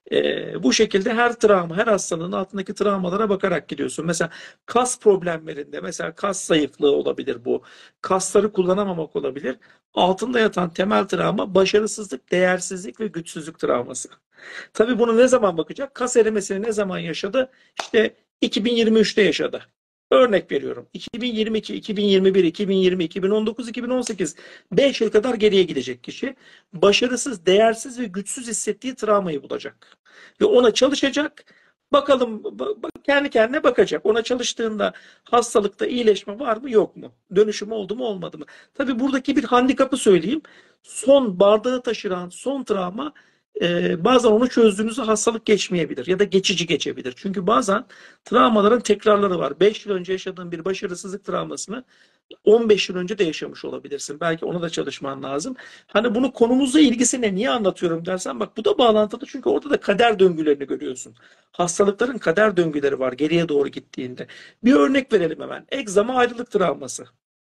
E, bu şekilde her travma, her hastalığın altındaki travmalara bakarak gidiyorsun. Mesela kas problemlerinde, mesela kas zayıflığı olabilir bu. Kasları kullanamamak olabilir. Altında yatan temel travma başarısızlık, değersizlik ve güçsüzlük travması. Tabii bunu ne zaman bakacak? Kas erimesini ne zaman yaşadı? İşte iki bin yirmi üçte yaşadı. Örnek veriyorum. iki bin yirmi iki, iki bin yirmi bir, iki bin yirmi, iki bin on dokuz, iki bin on sekiz beş yıl kadar geriye gidecek kişi. Başarısız, değersiz ve güçsüz hissettiği travmayı bulacak. Ve ona çalışacak. Bakalım kendi kendine bakacak. Ona çalıştığında hastalıkta iyileşme var mı yok mu? Dönüşüm oldu mu olmadı mı? Tabii buradaki bir handikapı söyleyeyim. Son bardağı taşıran son travma e, bazen onu çözdüğünüzde hastalık geçmeyebilir ya da geçici geçebilir. Çünkü bazen travmaların tekrarları var. beş yıl önce yaşadığın bir başarısızlık travmasını on beş yıl önce de yaşamış olabilirsin. Belki ona da çalışman lazım. Hani bunu konumuzla ilgisine niye anlatıyorum dersen bak bu da bağlantılı çünkü orada da kader döngülerini görüyorsun. Hastalıkların kader döngüleri var geriye doğru gittiğinde. Bir örnek verelim hemen. Egzama ayrılık travması.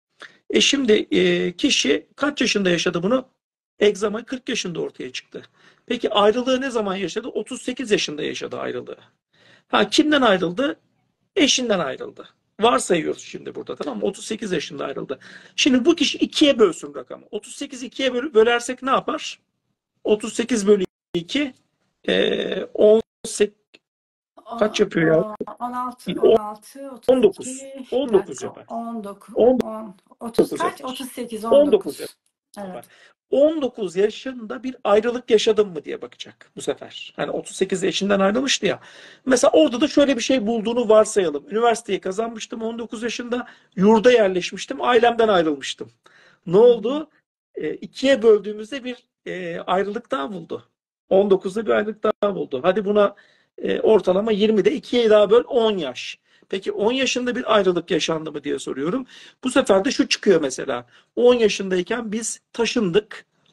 E şimdi e, kişi kaç yaşında yaşadı bunu? Egzama kırk yaşında ortaya çıktı. Peki ayrılığı ne zaman yaşadı? otuz sekiz yaşında yaşadı ayrılığı. Ha kimden ayrıldı? Eşinden ayrıldı. Varsayıyoruz şimdi burada tamam mı? otuz sekiz yaşında ayrıldı. Şimdi bu kişi ikiye bölsün rakamı. otuz sekiz ikiye böl bölersek ne yapar? otuz sekiz bölü iki e, on sekiz kaç O- yapıyor ya? o- on altı, on altı, on dokuz. otuz iki, bir on dokuz dakika, yapar. on dokuz, on, otuz on dokuz kaç? yapar. otuz sekiz, on dokuz on dokuz. yapar. Evet. on dokuz yaşında bir ayrılık yaşadın mı diye bakacak bu sefer. Hani otuz sekiz yaşından ayrılmıştı ya. Mesela orada da şöyle bir şey bulduğunu varsayalım. Üniversiteyi kazanmıştım on dokuz yaşında. Yurda yerleşmiştim. Ailemden ayrılmıştım. Ne Hı hı. oldu? E, ikiye böldüğümüzde bir e, ayrılık daha buldu. on dokuzda bir ayrılık daha buldu. Hadi buna e, ortalama yirmide ikiye daha böl on yaş. Peki on yaşında bir ayrılık yaşandı mı diye soruyorum. Bu sefer de şu çıkıyor mesela. on yaşındayken biz taşındık.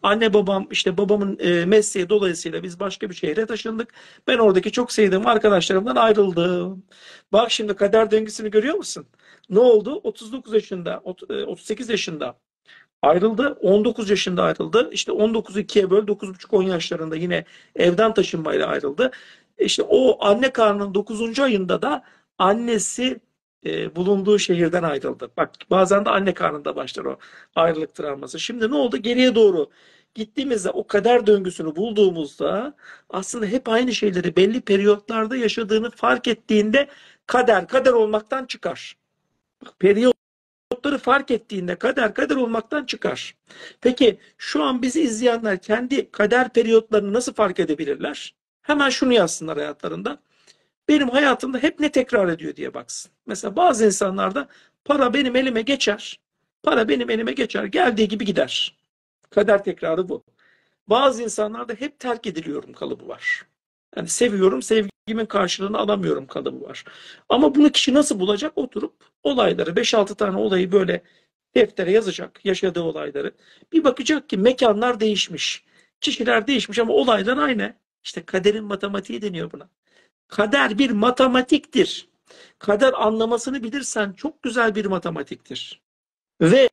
Anne babam işte babamın e, mesleği dolayısıyla biz başka bir şehre taşındık. Ben oradaki çok sevdiğim arkadaşlarımdan ayrıldım. Bak şimdi kader döngüsünü görüyor musun? Ne oldu? otuz dokuz yaşında, ot- e, otuz sekiz yaşında ayrıldı. on dokuz yaşında ayrıldı. İşte on dokuzu ikiye böl, dokuz buçuk on yaşlarında yine evden taşınmayla ayrıldı. İşte o anne karnının dokuzuncu ayında da annesi e, bulunduğu şehirden ayrıldı. Bak bazen de anne karnında başlar o ayrılık travması. Şimdi ne oldu? Geriye doğru gittiğimizde o kader döngüsünü bulduğumuzda aslında hep aynı şeyleri belli periyotlarda yaşadığını fark ettiğinde kader kader olmaktan çıkar. Periyot Periyotları fark ettiğinde kader kader olmaktan çıkar. Peki şu an bizi izleyenler kendi kader periyotlarını nasıl fark edebilirler? Hemen şunu yazsınlar hayatlarında. Benim hayatımda hep ne tekrar ediyor diye baksın. Mesela bazı insanlarda para benim elime geçer. Para benim elime geçer. Geldiği gibi gider. Kader tekrarı bu. Bazı insanlarda hep terk ediliyorum kalıbı var. Yani seviyorum, sevgimin karşılığını alamıyorum kalıbı var. Ama bunu kişi nasıl bulacak? Oturup olayları, beş altı tane olayı böyle deftere yazacak, yaşadığı olayları. Bir bakacak ki mekanlar değişmiş. Kişiler değişmiş ama olaylar aynı. İşte kaderin matematiği deniyor buna. Kader bir matematiktir. Kader anlamasını bilirsen çok güzel bir matematiktir. Ve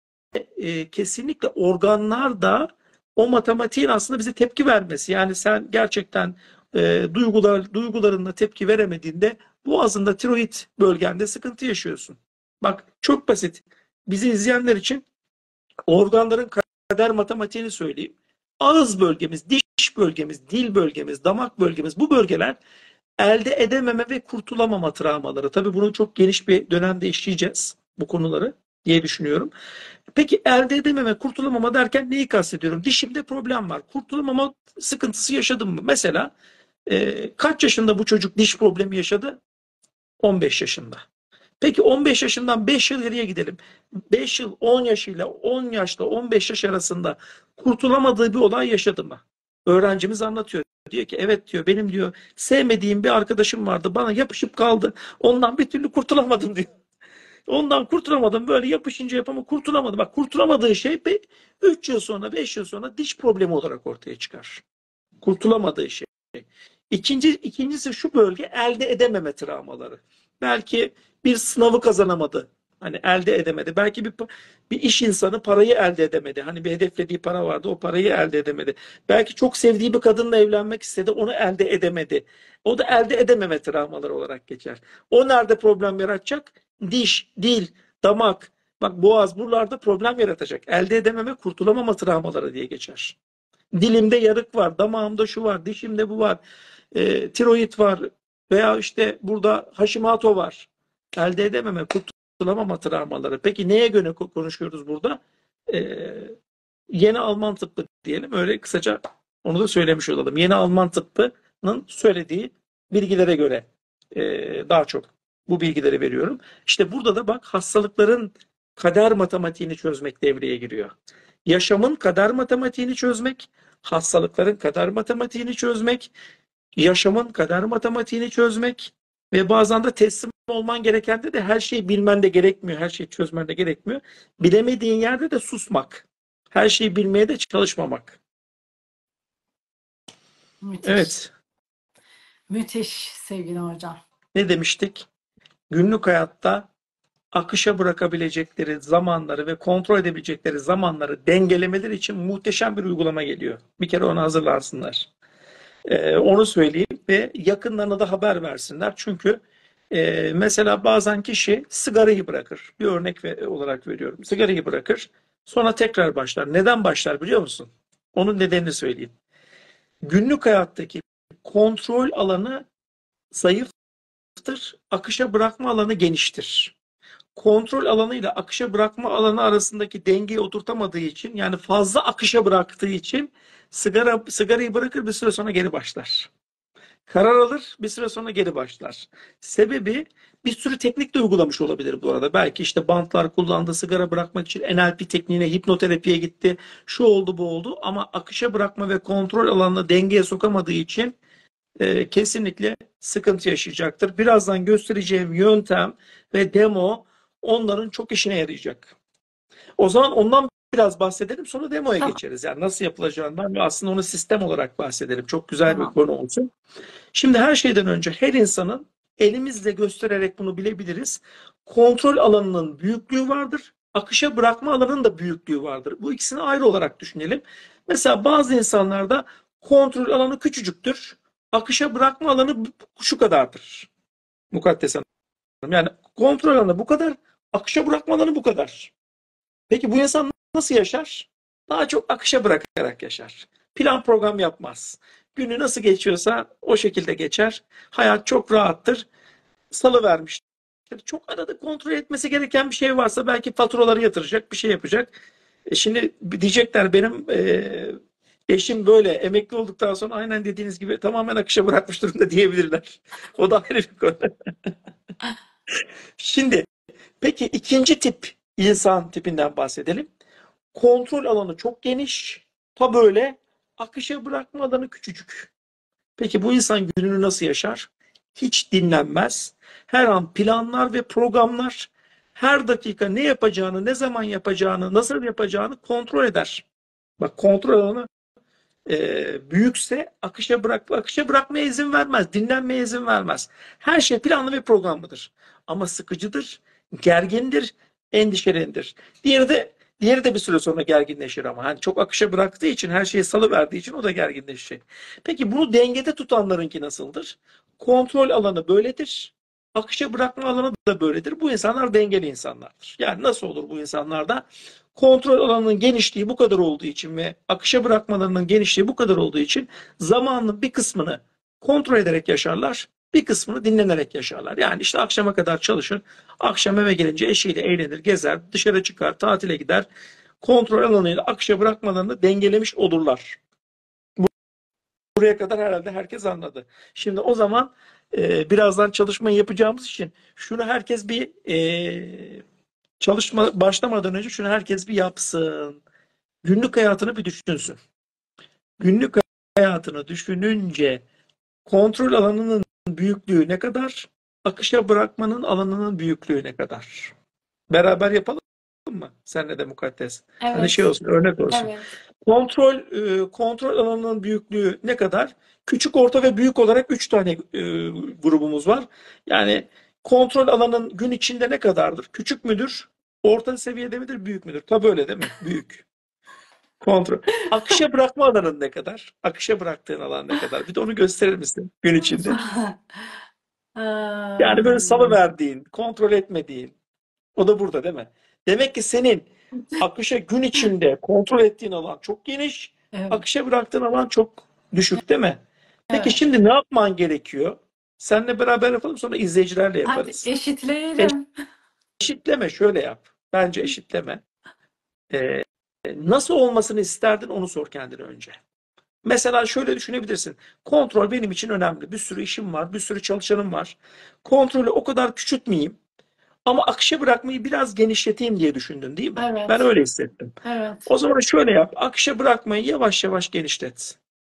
e, kesinlikle organlar da o matematiğin aslında bize tepki vermesi. Yani sen gerçekten e, duygular duygularınla tepki veremediğinde boğazında tiroid bölgende sıkıntı yaşıyorsun. Bak çok basit. Bizi izleyenler için organların kader matematiğini söyleyeyim. Ağız bölgemiz, diş bölgemiz, dil bölgemiz, damak bölgemiz bu bölgeler elde edememe ve kurtulamama travmaları. Tabii bunu çok geniş bir dönemde işleyeceğiz bu konuları diye düşünüyorum. Peki elde edememe, kurtulamama derken neyi kastediyorum? Dişimde problem var. Kurtulamama sıkıntısı yaşadım mı? Mesela e, kaç yaşında bu çocuk diş problemi yaşadı? on beş yaşında. Peki on beş yaşından beş yıl geriye gidelim. beş yıl on yaşıyla on yaşla on beş yaş arasında kurtulamadığı bir olay yaşadı mı? Öğrencimiz anlatıyor. Diyor ki evet diyor benim diyor sevmediğim bir arkadaşım vardı bana yapışıp kaldı. Ondan bir türlü kurtulamadım diyor. Ondan kurtulamadım. Böyle yapışınca yapama kurtulamadım. Bak kurtulamadığı şey üç yıl sonra beş yıl sonra diş problemi olarak ortaya çıkar. Kurtulamadığı şey. İkinci, ikincisi şu bölge elde edememe travmaları. Belki bir sınavı kazanamadı. Hani elde edemedi. Belki bir bir iş insanı parayı elde edemedi. Hani bir hedeflediği para vardı, o parayı elde edemedi. Belki çok sevdiği bir kadınla evlenmek istedi, onu elde edemedi. O da elde edememe travmaları olarak geçer. O nerede problem yaratacak? Diş, dil, damak, bak boğaz buralarda problem yaratacak. Elde edememe, kurtulamama travmaları diye geçer. Dilimde yarık var, damağımda şu var, dişimde bu var, e, tiroid var veya işte burada Hashimoto var. Elde edememe, kurtulamama travmaları. Peki neye göre konuşuyoruz burada? E, Yeni Alman tıbbı diyelim. Öyle kısaca onu da söylemiş olalım. Yeni Alman tıbbının söylediği bilgilere göre e, daha çok bu bilgileri veriyorum. İşte burada da bak hastalıkların kader matematiğini çözmek devreye giriyor. Yaşamın kader matematiğini çözmek, hastalıkların kader matematiğini çözmek, yaşamın kader matematiğini çözmek ve bazen de teslim olman gereken de de her şeyi bilmen de gerekmiyor, her şeyi çözmen de gerekmiyor. Bilemediğin yerde de susmak, her şeyi bilmeye de çalışmamak. Müthiş. Evet, Müthiş sevgili hocam. ne demiştik? Günlük hayatta akışa bırakabilecekleri zamanları ve kontrol edebilecekleri zamanları dengelemeleri için muhteşem bir uygulama geliyor. Bir kere onu hazırlansınlar. Ee, onu söyleyeyim ve yakınlarına da haber versinler. Çünkü e, mesela bazen kişi sigarayı bırakır. Bir örnek ve, olarak veriyorum. Sigarayı bırakır. Sonra tekrar başlar. Neden başlar biliyor musun? Onun nedenini söyleyeyim. Günlük hayattaki kontrol alanı zayıftır. Akışa bırakma alanı geniştir. Kontrol alanı ile akışa bırakma alanı arasındaki dengeyi oturtamadığı için yani fazla akışa bıraktığı için sigara sigarayı bırakır bir süre sonra geri başlar. Karar alır, bir süre sonra geri başlar. Sebebi bir sürü teknik de uygulamış olabilir bu arada. Belki işte bantlar kullandı, sigara bırakmak için N L P tekniğine, hipnoterapiye gitti. Şu oldu, bu oldu ama akışa bırakma ve kontrol alanını dengeye sokamadığı için e, kesinlikle sıkıntı yaşayacaktır. Birazdan göstereceğim yöntem ve demo onların çok işine yarayacak. O zaman ondan biraz bahsedelim, sonra demoya Tamam, geçeriz. Yani nasıl yapılacağından ve aslında onu sistem olarak bahsedelim. Çok güzel bir tamam. konu olsun. Şimdi her şeyden önce her insanın elimizle göstererek bunu bilebiliriz. Kontrol alanının büyüklüğü vardır. Akışa bırakma alanının da büyüklüğü vardır. Bu ikisini ayrı olarak düşünelim. Mesela bazı insanlarda kontrol alanı küçücüktür. Akışa bırakma alanı şu kadardır. Mukaddes Hanım. Yani kontrol alanı bu kadar, akışa bırakma alanı bu kadar. Peki bu insan nasıl yaşar? Daha çok akışa bırakarak yaşar. Plan program yapmaz. Günü nasıl geçiyorsa o şekilde geçer. Hayat çok rahattır. Salıvermiştir. Çok arada kontrol etmesi gereken bir şey varsa belki faturaları yatıracak, bir şey yapacak. E şimdi diyecekler benim e, eşim böyle emekli olduktan sonra aynen dediğiniz gibi tamamen akışa bırakmış durumda diyebilirler. O da ayrı bir konu. Şimdi peki ikinci tip insan tipinden bahsedelim. Kontrol alanı çok geniş. Ta böyle akışa bırakma alanı küçücük. Peki bu insan gününü nasıl yaşar? Hiç dinlenmez. Her an planlar ve programlar. Her dakika ne yapacağını, ne zaman yapacağını, nasıl yapacağını kontrol eder. Bak kontrol alanı e, büyükse akışa bırak, akışa bırakmaya izin vermez, dinlenmeye izin vermez. Her şey planlı ve programlıdır. Ama sıkıcıdır, gergindir, endişelendir. Diğeri de diğeri de bir süre sonra gerginleşir ama hani çok akışa bıraktığı için her şeyi salıverdiği için o da gerginleşecek. Peki bunu dengede tutanlarınki nasıldır? Kontrol alanı böyledir. Akışa bırakma alanı da böyledir. Bu insanlar dengeli insanlardır. Yani nasıl olur bu insanlarda? Kontrol alanının genişliği bu kadar olduğu için ve akışa bırakmalarının genişliği bu kadar olduğu için zamanın bir kısmını kontrol ederek yaşarlar, bir kısmını dinlenerek yaşarlar. Yani işte akşama kadar çalışır, akşam eve gelince eşiyle eğlenir, gezer, dışarı çıkar, tatile gider. Kontrol alanıyla akışa bırakmalarını dengelemiş olurlar. Buraya kadar herhalde herkes anladı. Şimdi o zaman e, birazdan çalışmayı yapacağımız için şunu herkes bir e, çalışma başlamadan önce şunu herkes bir yapsın. Günlük hayatını bir düşünsün. Günlük hayatını düşününce kontrol alanının büyüklüğü ne kadar? Akışa bırakmanın alanının büyüklüğü ne kadar? Beraber yapalım mı? Senle de Mukaddes. Hani şey Evet, olsun, örnek olsun. evet. Kontrol e, kontrol alanının büyüklüğü ne kadar? Küçük, orta ve büyük olarak üç tane e, grubumuz var. Yani kontrol alanın gün içinde ne kadardır? Küçük müdür? Orta seviyede midir? Büyük müdür? Tabii öyle değil mi? Büyük. Kontrol. Akışa bırakma alanın ne kadar? Akışa bıraktığın alan ne kadar? Bir de onu gösterir misin gün içinde? Yani böyle Am, salıverdiğin, kontrol etmediğin. O da burada değil mi? Demek ki senin akışa gün içinde kontrol ettiğin alan çok geniş, Evet, akışa bıraktığın alan çok düşük değil mi? Peki evet. şimdi ne yapman gerekiyor? Seninle beraber yapalım, sonra izleyicilerle Hadi yaparız. eşitleyelim. Eşitleme şöyle yap. Bence eşitleme. Ee, nasıl olmasını isterdin onu sor kendine önce. Mesela şöyle düşünebilirsin. Kontrol benim için önemli. Bir sürü işim var, bir sürü çalışanım var. Kontrolü o kadar küçültmeyeyim ama akışa bırakmayı biraz genişleteyim diye düşündün değil mi? Ben Evet, öyle hissettim. evet. O zaman şöyle yap. Akışa bırakmayı yavaş yavaş genişlet.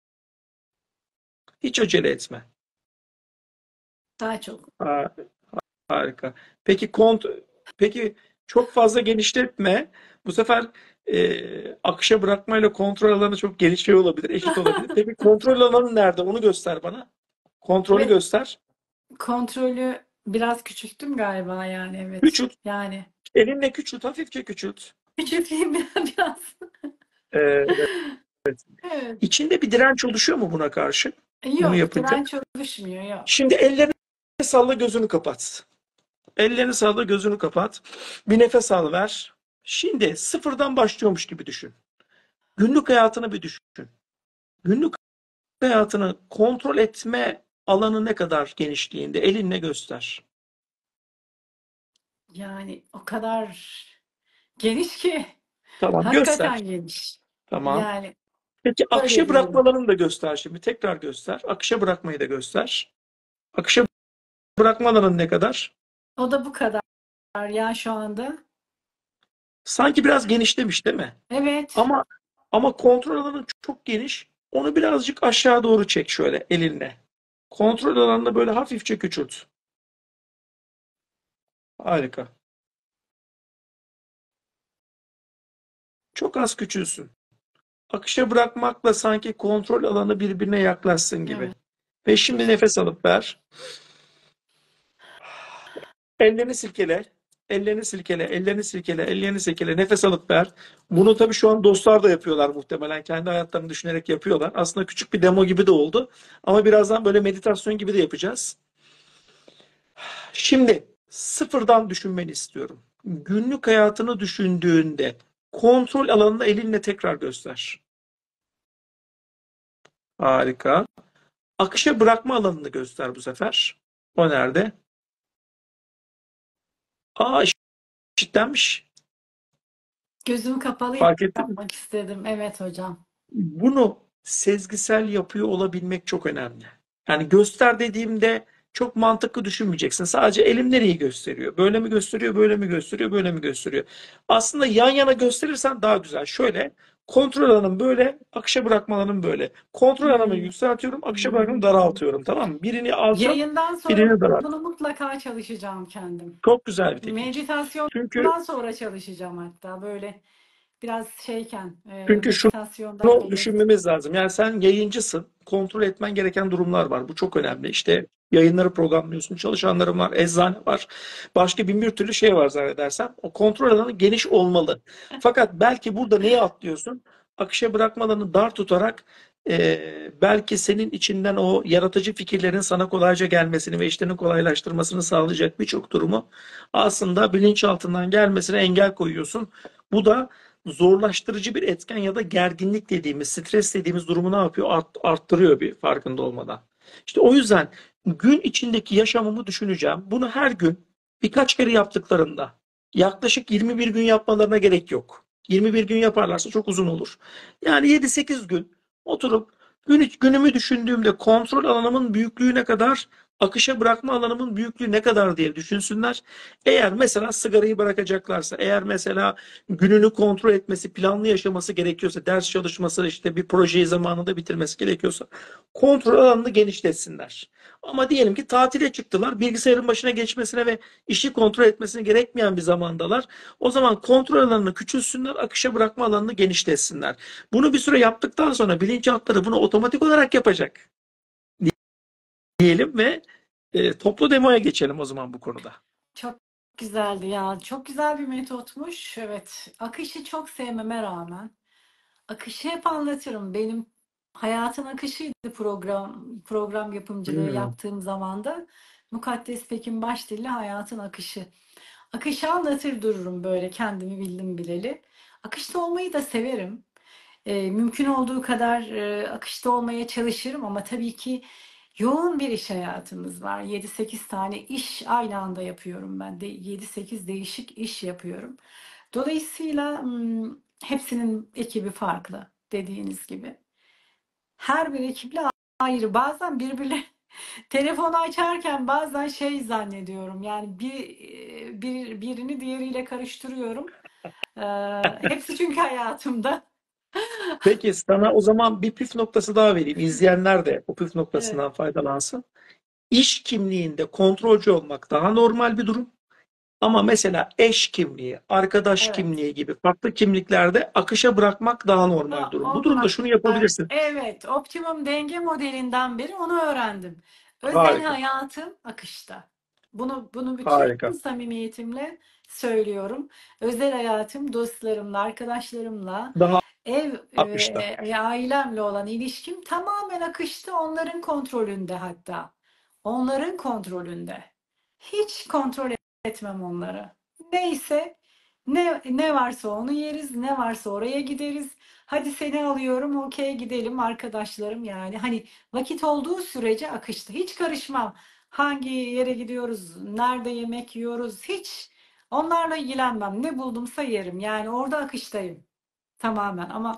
Hiç acele etme. Daha çok. Ha, harika. Peki kont peki çok fazla genişletme. Bu sefer e, akışa bırakmayla kontrol alanı çok geniş şey olabilir, eşit olabilir. Peki kontrol alanı nerede? Onu göster bana. Kontrolü Ve göster. kontrolü biraz küçülttüm galiba yani evet. Küçült. Yani Elinle küçült. Hafifçe küçült. küçülteyim biraz biraz. Ee, Evet. içinde bir direnç oluşuyor mu buna karşı? Bunu Yok, yapınca. direnç oluşmuyor yok. Şimdi ellerini salla, gözünü kapat. Ellerini salla, gözünü kapat. Bir nefes al ver. Şimdi sıfırdan başlıyormuş gibi düşün. Günlük hayatını bir düşün. Günlük hayatını kontrol etme alanı ne kadar genişliğinde? Elinle göster. Yani o kadar geniş ki Tamam, göster. hakikaten geniş. Tamam. Yani Peki böyle akışa diyelim. bırakmalarını da göster şimdi. Tekrar göster. Akışa bırakmayı da göster. Akışa bırakmaların ne kadar? O da bu kadar ya şu anda. Sanki biraz genişlemiş değil mi? Evet. Ama ama kontrol alanı çok geniş. Onu birazcık aşağı doğru çek şöyle elinle. Kontrol alanını böyle hafifçe küçült. Harika. Çok az küçülsün. Akışa bırakmakla sanki kontrol alanı birbirine yaklaşsın gibi. Evet. Ve şimdi nefes alıp ver. Ellerini silkele. Ellerini silkele, ellerini silkele, ellerini silkele, nefes alıp ver. Bunu tabii şu an dostlar da yapıyorlar muhtemelen. Kendi hayatlarını düşünerek yapıyorlar. Aslında küçük bir demo gibi de oldu. Ama birazdan böyle meditasyon gibi de yapacağız. Şimdi sıfırdan düşünmeni istiyorum. Günlük hayatını düşündüğünde kontrol alanını elinle tekrar göster. Harika. Akışa bırakma alanını göster bu sefer. O nerede? Aa, eşitlenmiş. Gözüm kapalı Fark ettin mi? yapmak istedim. Evet hocam. Bunu sezgisel yapıyor olabilmek çok önemli. Yani göster dediğimde çok mantıklı düşünmeyeceksin. Sadece elim nereyi gösteriyor? Böyle mi gösteriyor, böyle mi gösteriyor, böyle mi gösteriyor? Aslında yan yana gösterirsen daha güzel. Şöyle, kontrol alanım böyle, akışa bırakma alanım böyle. Kontrol alanımı Hmm. yükseltiyorum, akışa bırakımı daraltıyorum. Tamam mı? Birini alacağım, Yayından sonra birini daralt. bunu mutlaka çalışacağım kendim. Çok güzel bir teknik. Çünkü Meditasyondan sonra çalışacağım hatta. Böyle biraz şeyken, e, çünkü şunu meditasyondayken. Bunu düşünmemiz lazım. Yani sen yayıncısın. Kontrol etmen gereken durumlar var. Bu çok önemli. İşte yayınları programlıyorsun. Çalışanların var. Eczane var. Başka bin bir türlü şey var zannedersem. O kontrol alanı geniş olmalı. Fakat belki burada neyi atlıyorsun? Akışa bırakma alanını dar tutarak e, belki senin içinden o yaratıcı fikirlerin sana kolayca gelmesini ve işlerini kolaylaştırmasını sağlayacak birçok durumu aslında bilinçaltından gelmesine engel koyuyorsun. Bu da zorlaştırıcı bir etken ya da gerginlik dediğimiz, stres dediğimiz durumu ne yapıyor? Art, arttırıyor bir farkında olmadan. İşte o yüzden gün içindeki yaşamımı düşüneceğim. Bunu her gün birkaç kere yaptıklarında yaklaşık yirmi bir gün yapmalarına gerek yok. yirmi bir gün yaparlarsa çok uzun olur. Yani yedi sekiz gün oturup gün, günümü düşündüğümde kontrol alanımın büyüklüğü ne kadar, akışa bırakma alanımın büyüklüğü ne kadar diye düşünsünler. Eğer mesela sigarayı bırakacaklarsa, eğer mesela gününü kontrol etmesi, planlı yaşaması gerekiyorsa, ders çalışması, işte bir projeyi zamanında bitirmesi gerekiyorsa kontrol alanını genişletsinler. Ama diyelim ki tatile çıktılar, bilgisayarın başına geçmesine ve işi kontrol etmesine gerekmeyen bir zamandalar. O zaman kontrol alanını küçülsünler, akışa bırakma alanını genişletsinler. Bunu bir süre yaptıktan sonra bilinçaltları bunu otomatik olarak yapacak diyelim ve e, toplu demoya geçelim o zaman bu konuda. Çok güzeldi ya. Çok güzel bir metotmuş. Evet. Akışı çok sevmeme rağmen. Akışı hep anlatırım. Benim hayatın akışıydı program program yapımcılığı Hmm. yaptığım zaman da Mukaddes Pekin Başdilli Hayatın Akışı. Akışı anlatır dururum böyle kendimi bildim bileli. Akışta olmayı da severim. Ee, mümkün olduğu kadar e, akışta olmaya çalışırım ama tabii ki yoğun bir iş hayatımız var. Yedi sekiz tane iş aynı anda yapıyorum ben de. Yedi sekiz değişik iş yapıyorum. Dolayısıyla hmm, hepsinin ekibi farklı dediğiniz gibi. Her bir ekiple ayrı. Bazen birbirleri telefonu açarken bazen şey zannediyorum. Yani bir, bir birini diğeriyle karıştırıyorum. Ee, hepsi çünkü hayatımda. Peki sana o zaman bir püf noktası daha vereyim. İzleyenler de o püf Evet, noktasından faydalansın. İş kimliğinde kontrolcü olmak daha normal bir durum. Ama mesela eş kimliği, arkadaş evet. kimliği gibi farklı kimliklerde akışa bırakmak daha normal Ha, durum. Bu durumda onlar, şunu yapabilirsin. evet, optimum denge modelinden beri onu öğrendim. Özel Harika, hayatım akışta. Bunu bunu bütün harika. samimiyetimle söylüyorum. Özel hayatım dostlarımla, arkadaşlarımla, Daha ev akışta. ve ve ailemle olan ilişkim tamamen akışta, onların kontrolünde hatta. Onların kontrolünde. Hiç kontrol etmem onları. Neyse, ne ne varsa onu yeriz, ne varsa oraya gideriz. Hadi seni alıyorum, okey gidelim arkadaşlarım yani. Hani vakit olduğu sürece akışta. Hiç karışmam. Hangi yere gidiyoruz, nerede yemek yiyoruz, hiç onlarla ilgilenmem. Ne buldumsa yerim. Yani orada akıştayım tamamen. Ama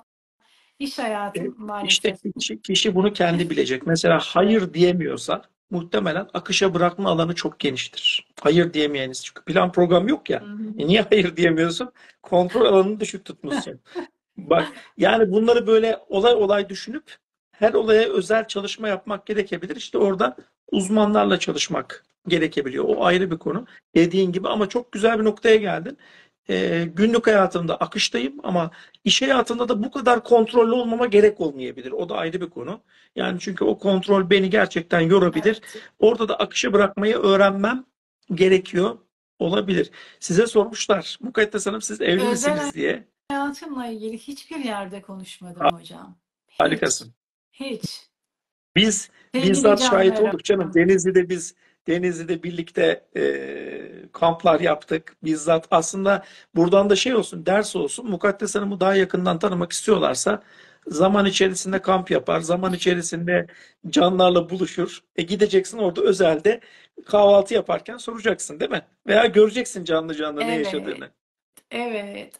iş E, hayatım İşte maalesef. kişi, kişi bunu kendi bilecek. Mesela Evet. hayır diyemiyorsa muhtemelen akışa bırakma alanı çok geniştir. Hayır diyemeyeniz. Çünkü plan program yok Hı ya. hı. E niye hayır diyemiyorsun? Kontrol alanını düşük tutmuşsun. Bak yani bunları böyle olay olay düşünüp her olaya özel çalışma yapmak gerekebilir. İşte orada uzmanlarla çalışmak gerekebiliyor. O ayrı bir konu. Dediğin gibi ama çok güzel bir noktaya geldin. e, günlük hayatımda akıştayım ama iş hayatında da bu kadar kontrollü olmama gerek olmayabilir. O da ayrı bir konu. Yani çünkü o kontrol beni gerçekten yorabilir. Evet. Orada da akışa bırakmayı öğrenmem gerekiyor olabilir. Size sormuşlar. Mukaddes Hanım siz evli Özel misiniz diye. hayatımla ilgili hiçbir yerde konuşmadım hocam. Hiç. Harikasın. Hiç. Biz Sevgili bizzat şahit canlarım. olduk canım. Denizli'de biz Denizli'de birlikte e, kamplar yaptık. Bizzat aslında buradan da şey olsun, ders olsun. Mukaddes Hanım'ı daha yakından tanımak istiyorlarsa zaman içerisinde kamp yapar, zaman içerisinde canlarla buluşur. E gideceksin orada özelde kahvaltı yaparken soracaksın, değil mi? Veya göreceksin canlı canlı ne Evet. yaşadığını. Evet.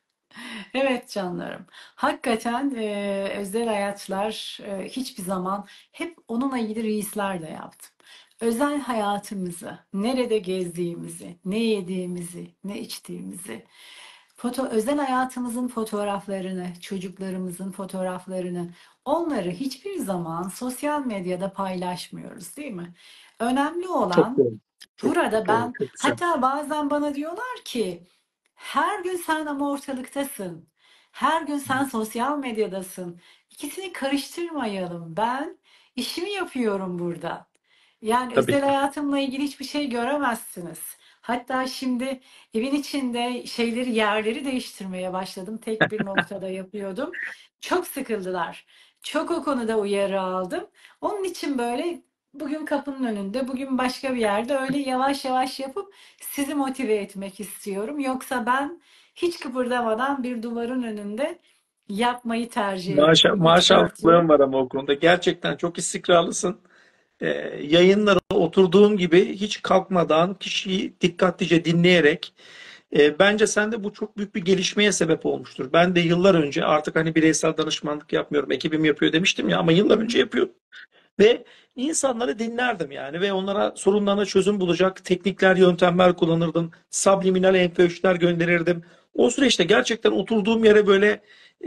Evet canlarım. Hakikaten e, özel hayatlar e, hiçbir zaman hep onunla ilgili reelsler de yaptım. Özel hayatımızı, nerede gezdiğimizi, ne yediğimizi, ne içtiğimizi, foto, özel hayatımızın fotoğraflarını, çocuklarımızın fotoğraflarını, onları hiçbir zaman sosyal medyada paylaşmıyoruz, değil mi? Önemli Çok olan doğru. Çok burada doğru. ben, Çok güzel. hatta bazen bana diyorlar ki, her gün sen ama ortalıktasın. Her gün sen sosyal medyadasın. İkisini karıştırmayalım. Ben işimi yapıyorum burada. Yani Tabii özel ki. hayatımla ilgili hiçbir şey göremezsiniz. Hatta şimdi evin içinde şeyleri, yerleri değiştirmeye başladım. Tek bir noktada yapıyordum. Çok sıkıldılar. Çok o konuda uyarı aldım. Onun için böyle bugün kapının önünde, bugün başka bir yerde öyle yavaş yavaş yapıp sizi motive etmek istiyorum. Yoksa ben hiç kıpırdamadan bir duvarın önünde yapmayı tercih Maşa, ediyorum. Üç dört maşallahın yıl. var ama o konuda. Gerçekten çok istikrarlısın. Ee, yayınlara oturduğun gibi hiç kalkmadan kişiyi dikkatlice dinleyerek e, bence sende bu çok büyük bir gelişmeye sebep olmuştur. Ben de yıllar önce artık hani bireysel danışmanlık yapmıyorum, ekibim yapıyor demiştim ya ama yıllar önce yapıyordum. Ve insanları dinlerdim yani ve onlara sorunlarına çözüm bulacak teknikler, yöntemler kullanırdım. Subliminal M P üçler gönderirdim. O süreçte gerçekten oturduğum yere böyle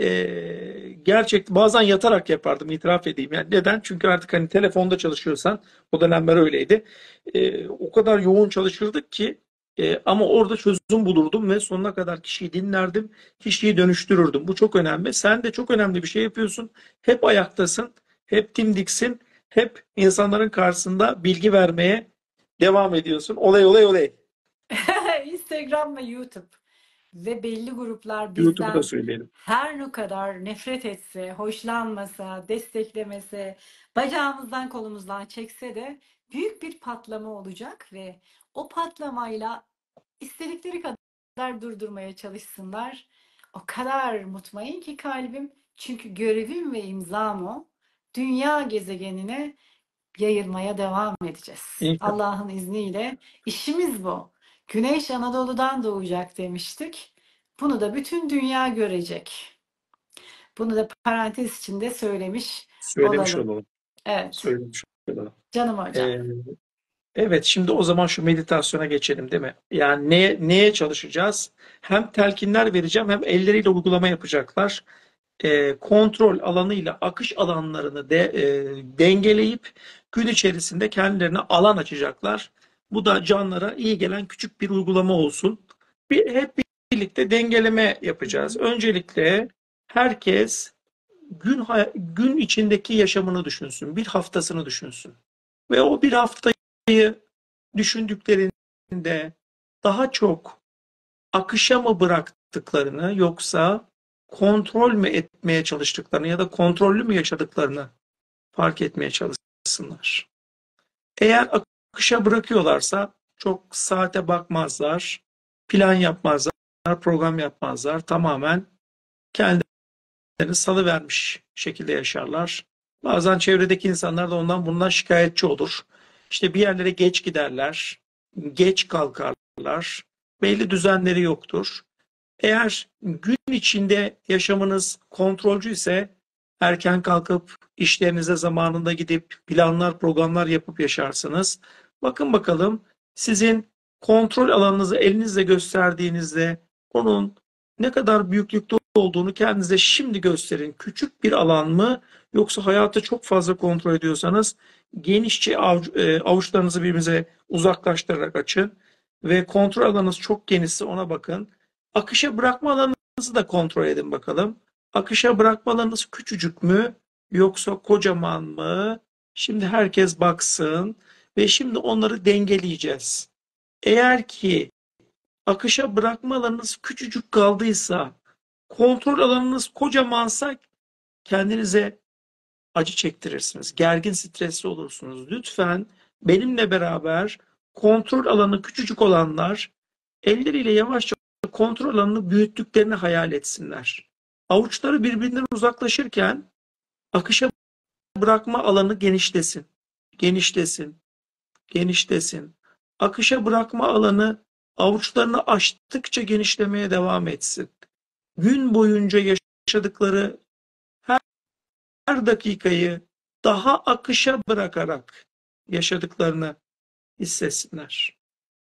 e, gerçek bazen yatarak yapardım itiraf edeyim. Yani neden? Çünkü artık hani telefonda çalışıyorsan o dönemler öyleydi. E, o kadar yoğun çalışırdık ki e, ama orada çözüm bulurdum ve sonuna kadar kişiyi dinlerdim, kişiyi dönüştürürdüm. Bu çok önemli. Sen de çok önemli bir şey yapıyorsun. Hep ayaktasın, hep dimdiksin. Hep insanların karşısında bilgi vermeye devam ediyorsun. Olay olay olay. Instagram ve YouTube. Ve belli gruplar YouTube'u da bizden söyleyelim. her ne kadar nefret etse, hoşlanmasa, desteklemese, bacağımızdan kolumuzdan çekse de büyük bir patlama olacak ve o patlamayla istedikleri kadar durdurmaya çalışsınlar. O kadar mutmain ki kalbim. Çünkü görevim ve imzam o. Dünya gezegenine yayılmaya devam edeceğiz. İnşallah. Allah'ın izniyle işimiz bu. Güneş Anadolu'dan doğacak demiştik. Bunu da bütün dünya görecek. Bunu da parantez içinde söylemiş Söylemiş olalım. olalım. Evet, Söylemiş olalım. canım hocam. Ee, evet şimdi o zaman şu meditasyona geçelim değil mi? Yani neye, neye çalışacağız? Hem telkinler vereceğim hem elleriyle uygulama yapacaklar. Ee, kontrol alanıyla akış alanlarını de, e, dengeleyip gün içerisinde kendilerine alan açacaklar. Bu da canlara iyi gelen küçük bir uygulama olsun. Bir, hep birlikte dengeleme Hı yapacağız. hı. Öncelikle herkes gün gün içindeki yaşamını düşünsün, bir haftasını düşünsün ve o bir haftayı düşündüklerinde daha çok akışa mı bıraktıklarını yoksa kontrol mü etmeye çalıştıklarını ya da kontrollü mü yaşadıklarını fark etmeye çalışsınlar. Eğer akışa bırakıyorlarsa çok saate bakmazlar, plan yapmazlar, program yapmazlar. Tamamen kendilerini salıvermiş şekilde yaşarlar. Bazen çevredeki insanlar da ondan bundan şikayetçi olur. İşte bir yerlere geç giderler, geç kalkarlar, belli düzenleri yoktur. Eğer gün içinde yaşamınız kontrolcü ise erken kalkıp işlerinize zamanında gidip planlar, programlar yapıp yaşarsınız. Bakın bakalım sizin kontrol alanınızı elinizle gösterdiğinizde onun ne kadar büyüklükte olduğunu kendinize şimdi gösterin. Küçük bir alan mı yoksa hayatı çok fazla kontrol ediyorsanız genişçe avuç, e, avuçlarınızı birbirinize uzaklaştırarak açın ve kontrol alanınız çok genişse ona bakın. Akışa bırakma alanınızı da kontrol edin bakalım. Akışa bırakma alanınız küçücük mü yoksa kocaman mı? Şimdi herkes baksın ve şimdi onları dengeleyeceğiz. Eğer ki akışa bırakma alanınız küçücük kaldıysa, kontrol alanınız kocamansa kendinize acı çektirirsiniz. Gergin, stresli olursunuz. Lütfen benimle beraber kontrol alanı küçücük olanlar elleriyle yavaşça kontrol alanını büyüttüklerini hayal etsinler. Avuçları birbirinden uzaklaşırken akışa bırakma alanı genişlesin. Genişlesin. Genişlesin. Akışa bırakma alanı avuçlarını açtıkça genişlemeye devam etsin. Gün boyunca yaşadıkları her, her dakikayı daha akışa bırakarak yaşadıklarını hissetsinler.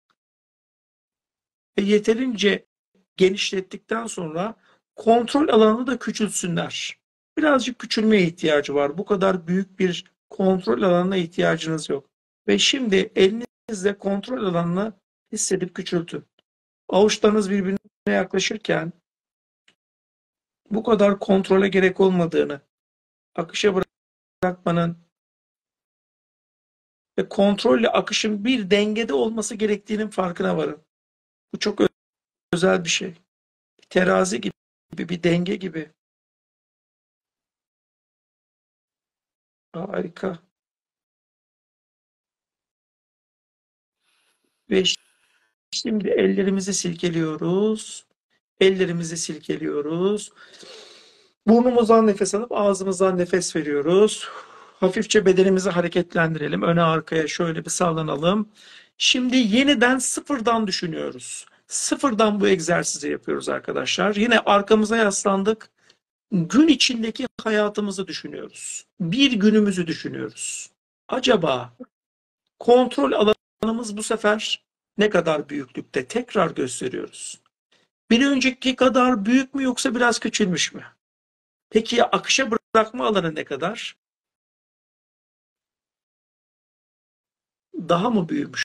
Ve yeterince genişlettikten sonra kontrol alanını da küçültsünler. Birazcık küçülmeye ihtiyacı var. Bu kadar büyük bir kontrol alanına ihtiyacınız yok. Ve şimdi elinizle kontrol alanını hissedip küçültün. Avuçlarınız birbirine yaklaşırken bu kadar kontrole gerek olmadığını, akışa bırakmanın ve kontrolle akışın bir dengede olması gerektiğinin farkına varın. Bu çok özel bir şey. Bir terazi gibi, bir denge gibi. Harika. Ve şimdi ellerimizi silkeliyoruz. Ellerimizi silkeliyoruz. Burnumuzdan nefes alıp ağzımızdan nefes veriyoruz. Hafifçe bedenimizi hareketlendirelim. Öne arkaya şöyle bir sallanalım. Şimdi yeniden sıfırdan düşünüyoruz. Sıfırdan bu egzersizi yapıyoruz arkadaşlar. Yine arkamıza yaslandık. Gün içindeki hayatımızı düşünüyoruz. Bir günümüzü düşünüyoruz. Acaba kontrol alanımız bu sefer ne kadar büyüklükte? Tekrar gösteriyoruz. Bir önceki kadar büyük mü yoksa biraz küçülmüş mü? Peki ya akışa bırakma alanı ne kadar? Daha mı büyümüş?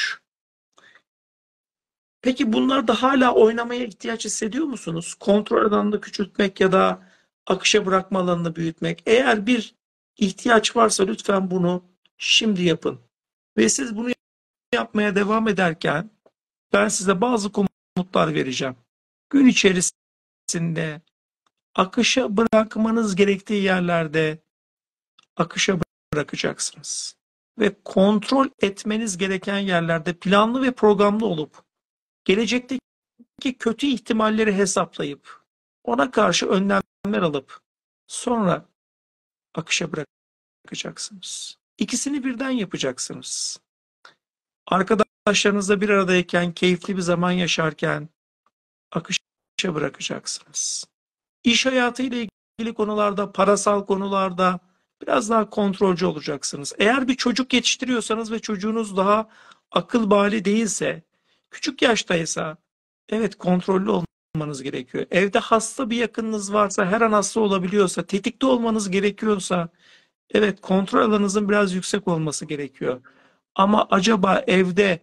Peki bunlarda hala oynamaya ihtiyaç hissediyor musunuz? Kontrol alanını küçültmek ya da akışa bırakma alanını büyütmek. Eğer bir ihtiyaç varsa lütfen bunu şimdi yapın. Ve siz bunu yapmaya devam ederken ben size bazı komutlar vereceğim. Gün içerisinde akışa bırakmanız gerektiği yerlerde akışa bırakacaksınız. Ve kontrol etmeniz gereken yerlerde planlı ve programlı olup gelecekteki kötü ihtimalleri hesaplayıp ona karşı önlemler alıp sonra akışa bırakacaksınız. İkisini birden yapacaksınız. Arkadaşlarınızla bir aradayken, keyifli bir zaman yaşarken akışa bırakacaksınız. İş hayatıyla ilgili konularda, parasal konularda biraz daha kontrolcü olacaksınız. Eğer bir çocuk yetiştiriyorsanız ve çocuğunuz daha akıl bali değilse, küçük yaştaysa, evet kontrollü olmanız gerekiyor. Evde hasta bir yakınınız varsa, her an hasta olabiliyorsa, tetikte olmanız gerekiyorsa, evet kontrol alanınızın biraz yüksek olması gerekiyor. Ama acaba evde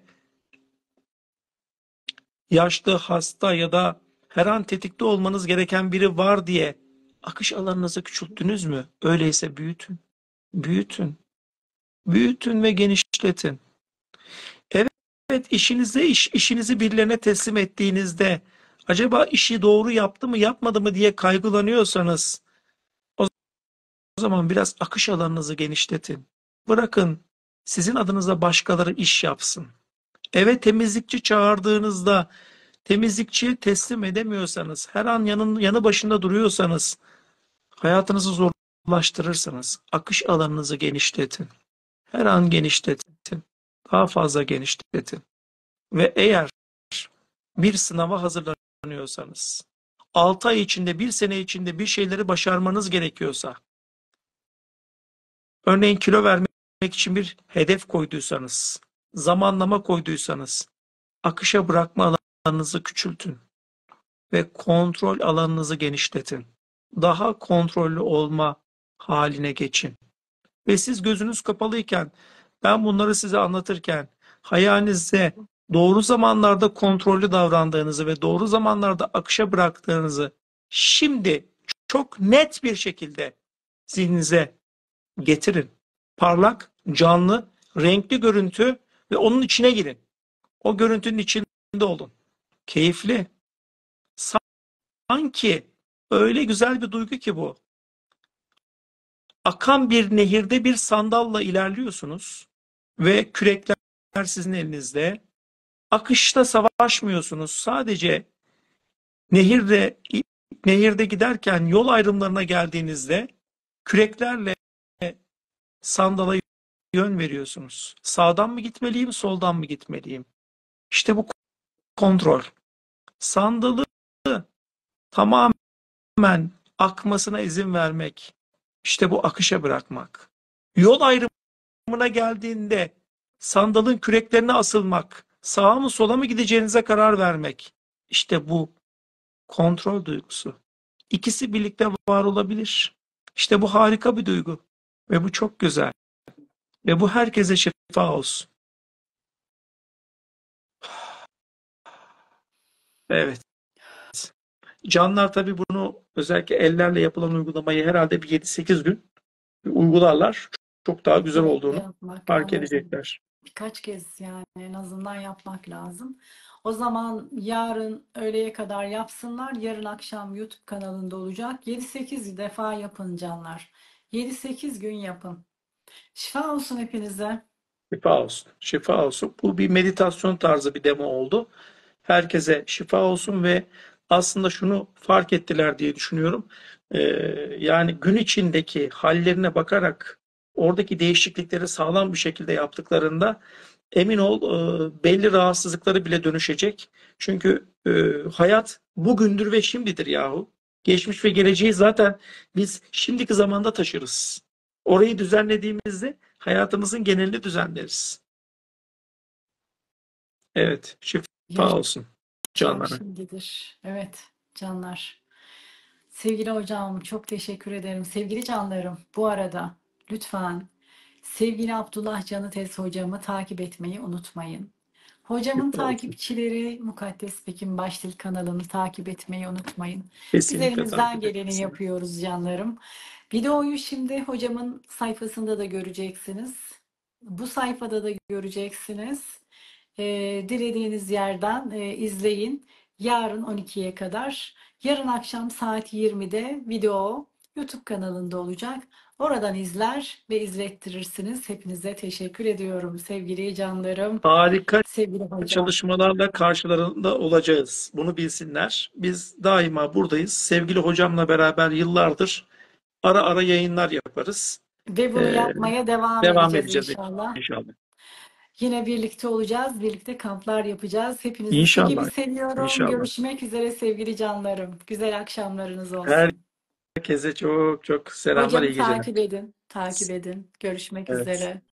yaşlı, hasta ya da her an tetikte olmanız gereken biri var diye akış alanınızı küçülttünüz mü? Öyleyse büyütün, büyütün, büyütün ve genişletin. Evet, işinizde iş, işinizi birilerine teslim ettiğinizde acaba işi doğru yaptı mı yapmadı mı diye kaygılanıyorsanız o zaman biraz akış alanınızı genişletin. Bırakın sizin adınıza başkaları iş yapsın. Eve temizlikçi çağırdığınızda temizlikçiye teslim edemiyorsanız, her an yanın, yanı başında duruyorsanız hayatınızı zorlaştırırsınız. Akış alanınızı genişletin. Her an genişletin. Daha fazla genişletin. Ve eğer bir sınava hazırlanıyorsanız, altı ay içinde, bir sene içinde bir şeyleri başarmanız gerekiyorsa, örneğin kilo vermek için bir hedef koyduysanız, zamanlama koyduysanız, akışa bırakma alanınızı küçültün ve kontrol alanınızı genişletin. Daha kontrollü olma haline geçin. Ve siz gözünüz kapalıyken, ben bunları size anlatırken, hayalinizde doğru zamanlarda kontrollü davrandığınızı ve doğru zamanlarda akışa bıraktığınızı şimdi çok net bir şekilde zihninize getirin. Parlak, canlı, renkli görüntü ve onun içine girin. O görüntünün içinde olun. Keyifli. Sanki öyle güzel bir duygu ki bu. Akan bir nehirde bir sandalla ilerliyorsunuz ve kürekler sizin elinizde. Akışta savaşmıyorsunuz. Sadece nehirde nehirde giderken yol ayrımlarına geldiğinizde küreklerle sandala yön veriyorsunuz. Sağdan mı gitmeliyim, soldan mı gitmeliyim? İşte bu kontrol. Sandalı tamamen akmasına izin vermek. İşte bu akışa bırakmak. Yol ayrımına geldiğinde sandalın küreklerine asılmak, sağa mı sola mı gideceğinize karar vermek. İşte bu kontrol duygusu. İkisi birlikte var olabilir. İşte bu harika bir duygu. Ve bu çok güzel. Ve bu herkese şifa olsun. Evet. Canlar tabii bunu özellikle ellerle yapılan uygulamayı herhalde bir yedi sekiz gün uygularlar. Çok daha güzel Sürekli olduğunu yapmak, fark anladım. edecekler. Birkaç kez yani en azından yapmak lazım. O zaman yarın öğleye kadar yapsınlar. Yarın akşam YouTube kanalında olacak. yedi sekiz defa yapın canlar. yedi sekiz gün yapın. Şifa olsun hepinize. Şifa olsun. Şifa olsun. Bu bir meditasyon tarzı bir demo oldu. Herkese şifa olsun ve aslında şunu fark ettiler diye düşünüyorum. Ee, yani gün içindeki hallerine bakarak oradaki değişiklikleri sağlam bir şekilde yaptıklarında emin ol e, belli rahatsızlıkları bile dönüşecek. Çünkü e, hayat bugündür ve şimdidir yahu. Geçmiş ve geleceği zaten biz şimdiki zamanda taşırız. Orayı düzenlediğimizde hayatımızın genelini düzenleriz. Evet, şifa olsun Yaşam canlara. şimdidir. Evet canlar. Sevgili hocam çok teşekkür ederim. Sevgili canlarım bu arada lütfen sevgili Abdullah Canı Tez hocamı takip etmeyi unutmayın. Hocamın Şifa olsun. takipçileri Mukaddes Pekin Başdil kanalını takip etmeyi unutmayın. Biz Kesinlikle elimizden takip geleni etmesini. yapıyoruz canlarım. Videoyu şimdi hocamın sayfasında da göreceksiniz. Bu sayfada da göreceksiniz. Ee, dilediğiniz yerden e, izleyin. Yarın on ikiye kadar. Yarın akşam saat yirmide video YouTube kanalında olacak. Oradan izler ve izlettirirsiniz. Hepinize teşekkür ediyorum sevgili canlarım, Harika sevgili hocam. çalışmalarla karşılarında olacağız. Bunu bilsinler. Biz daima buradayız. Sevgili hocamla beraber yıllardır ara ara yayınlar yaparız. Ve bunu Ee, yapmaya devam devam edeceğiz edeceğiz inşallah. inşallah. Yine birlikte olacağız, birlikte kamplar yapacağız. Hepinizi su gibi İnşallah. seviyorum. İnşallah. Görüşmek üzere sevgili canlarım. Güzel akşamlarınız olsun. Herkese çok çok selamlar, Hocamı iyi geceler. takip edin, takip edin. Görüşmek Evet. üzere.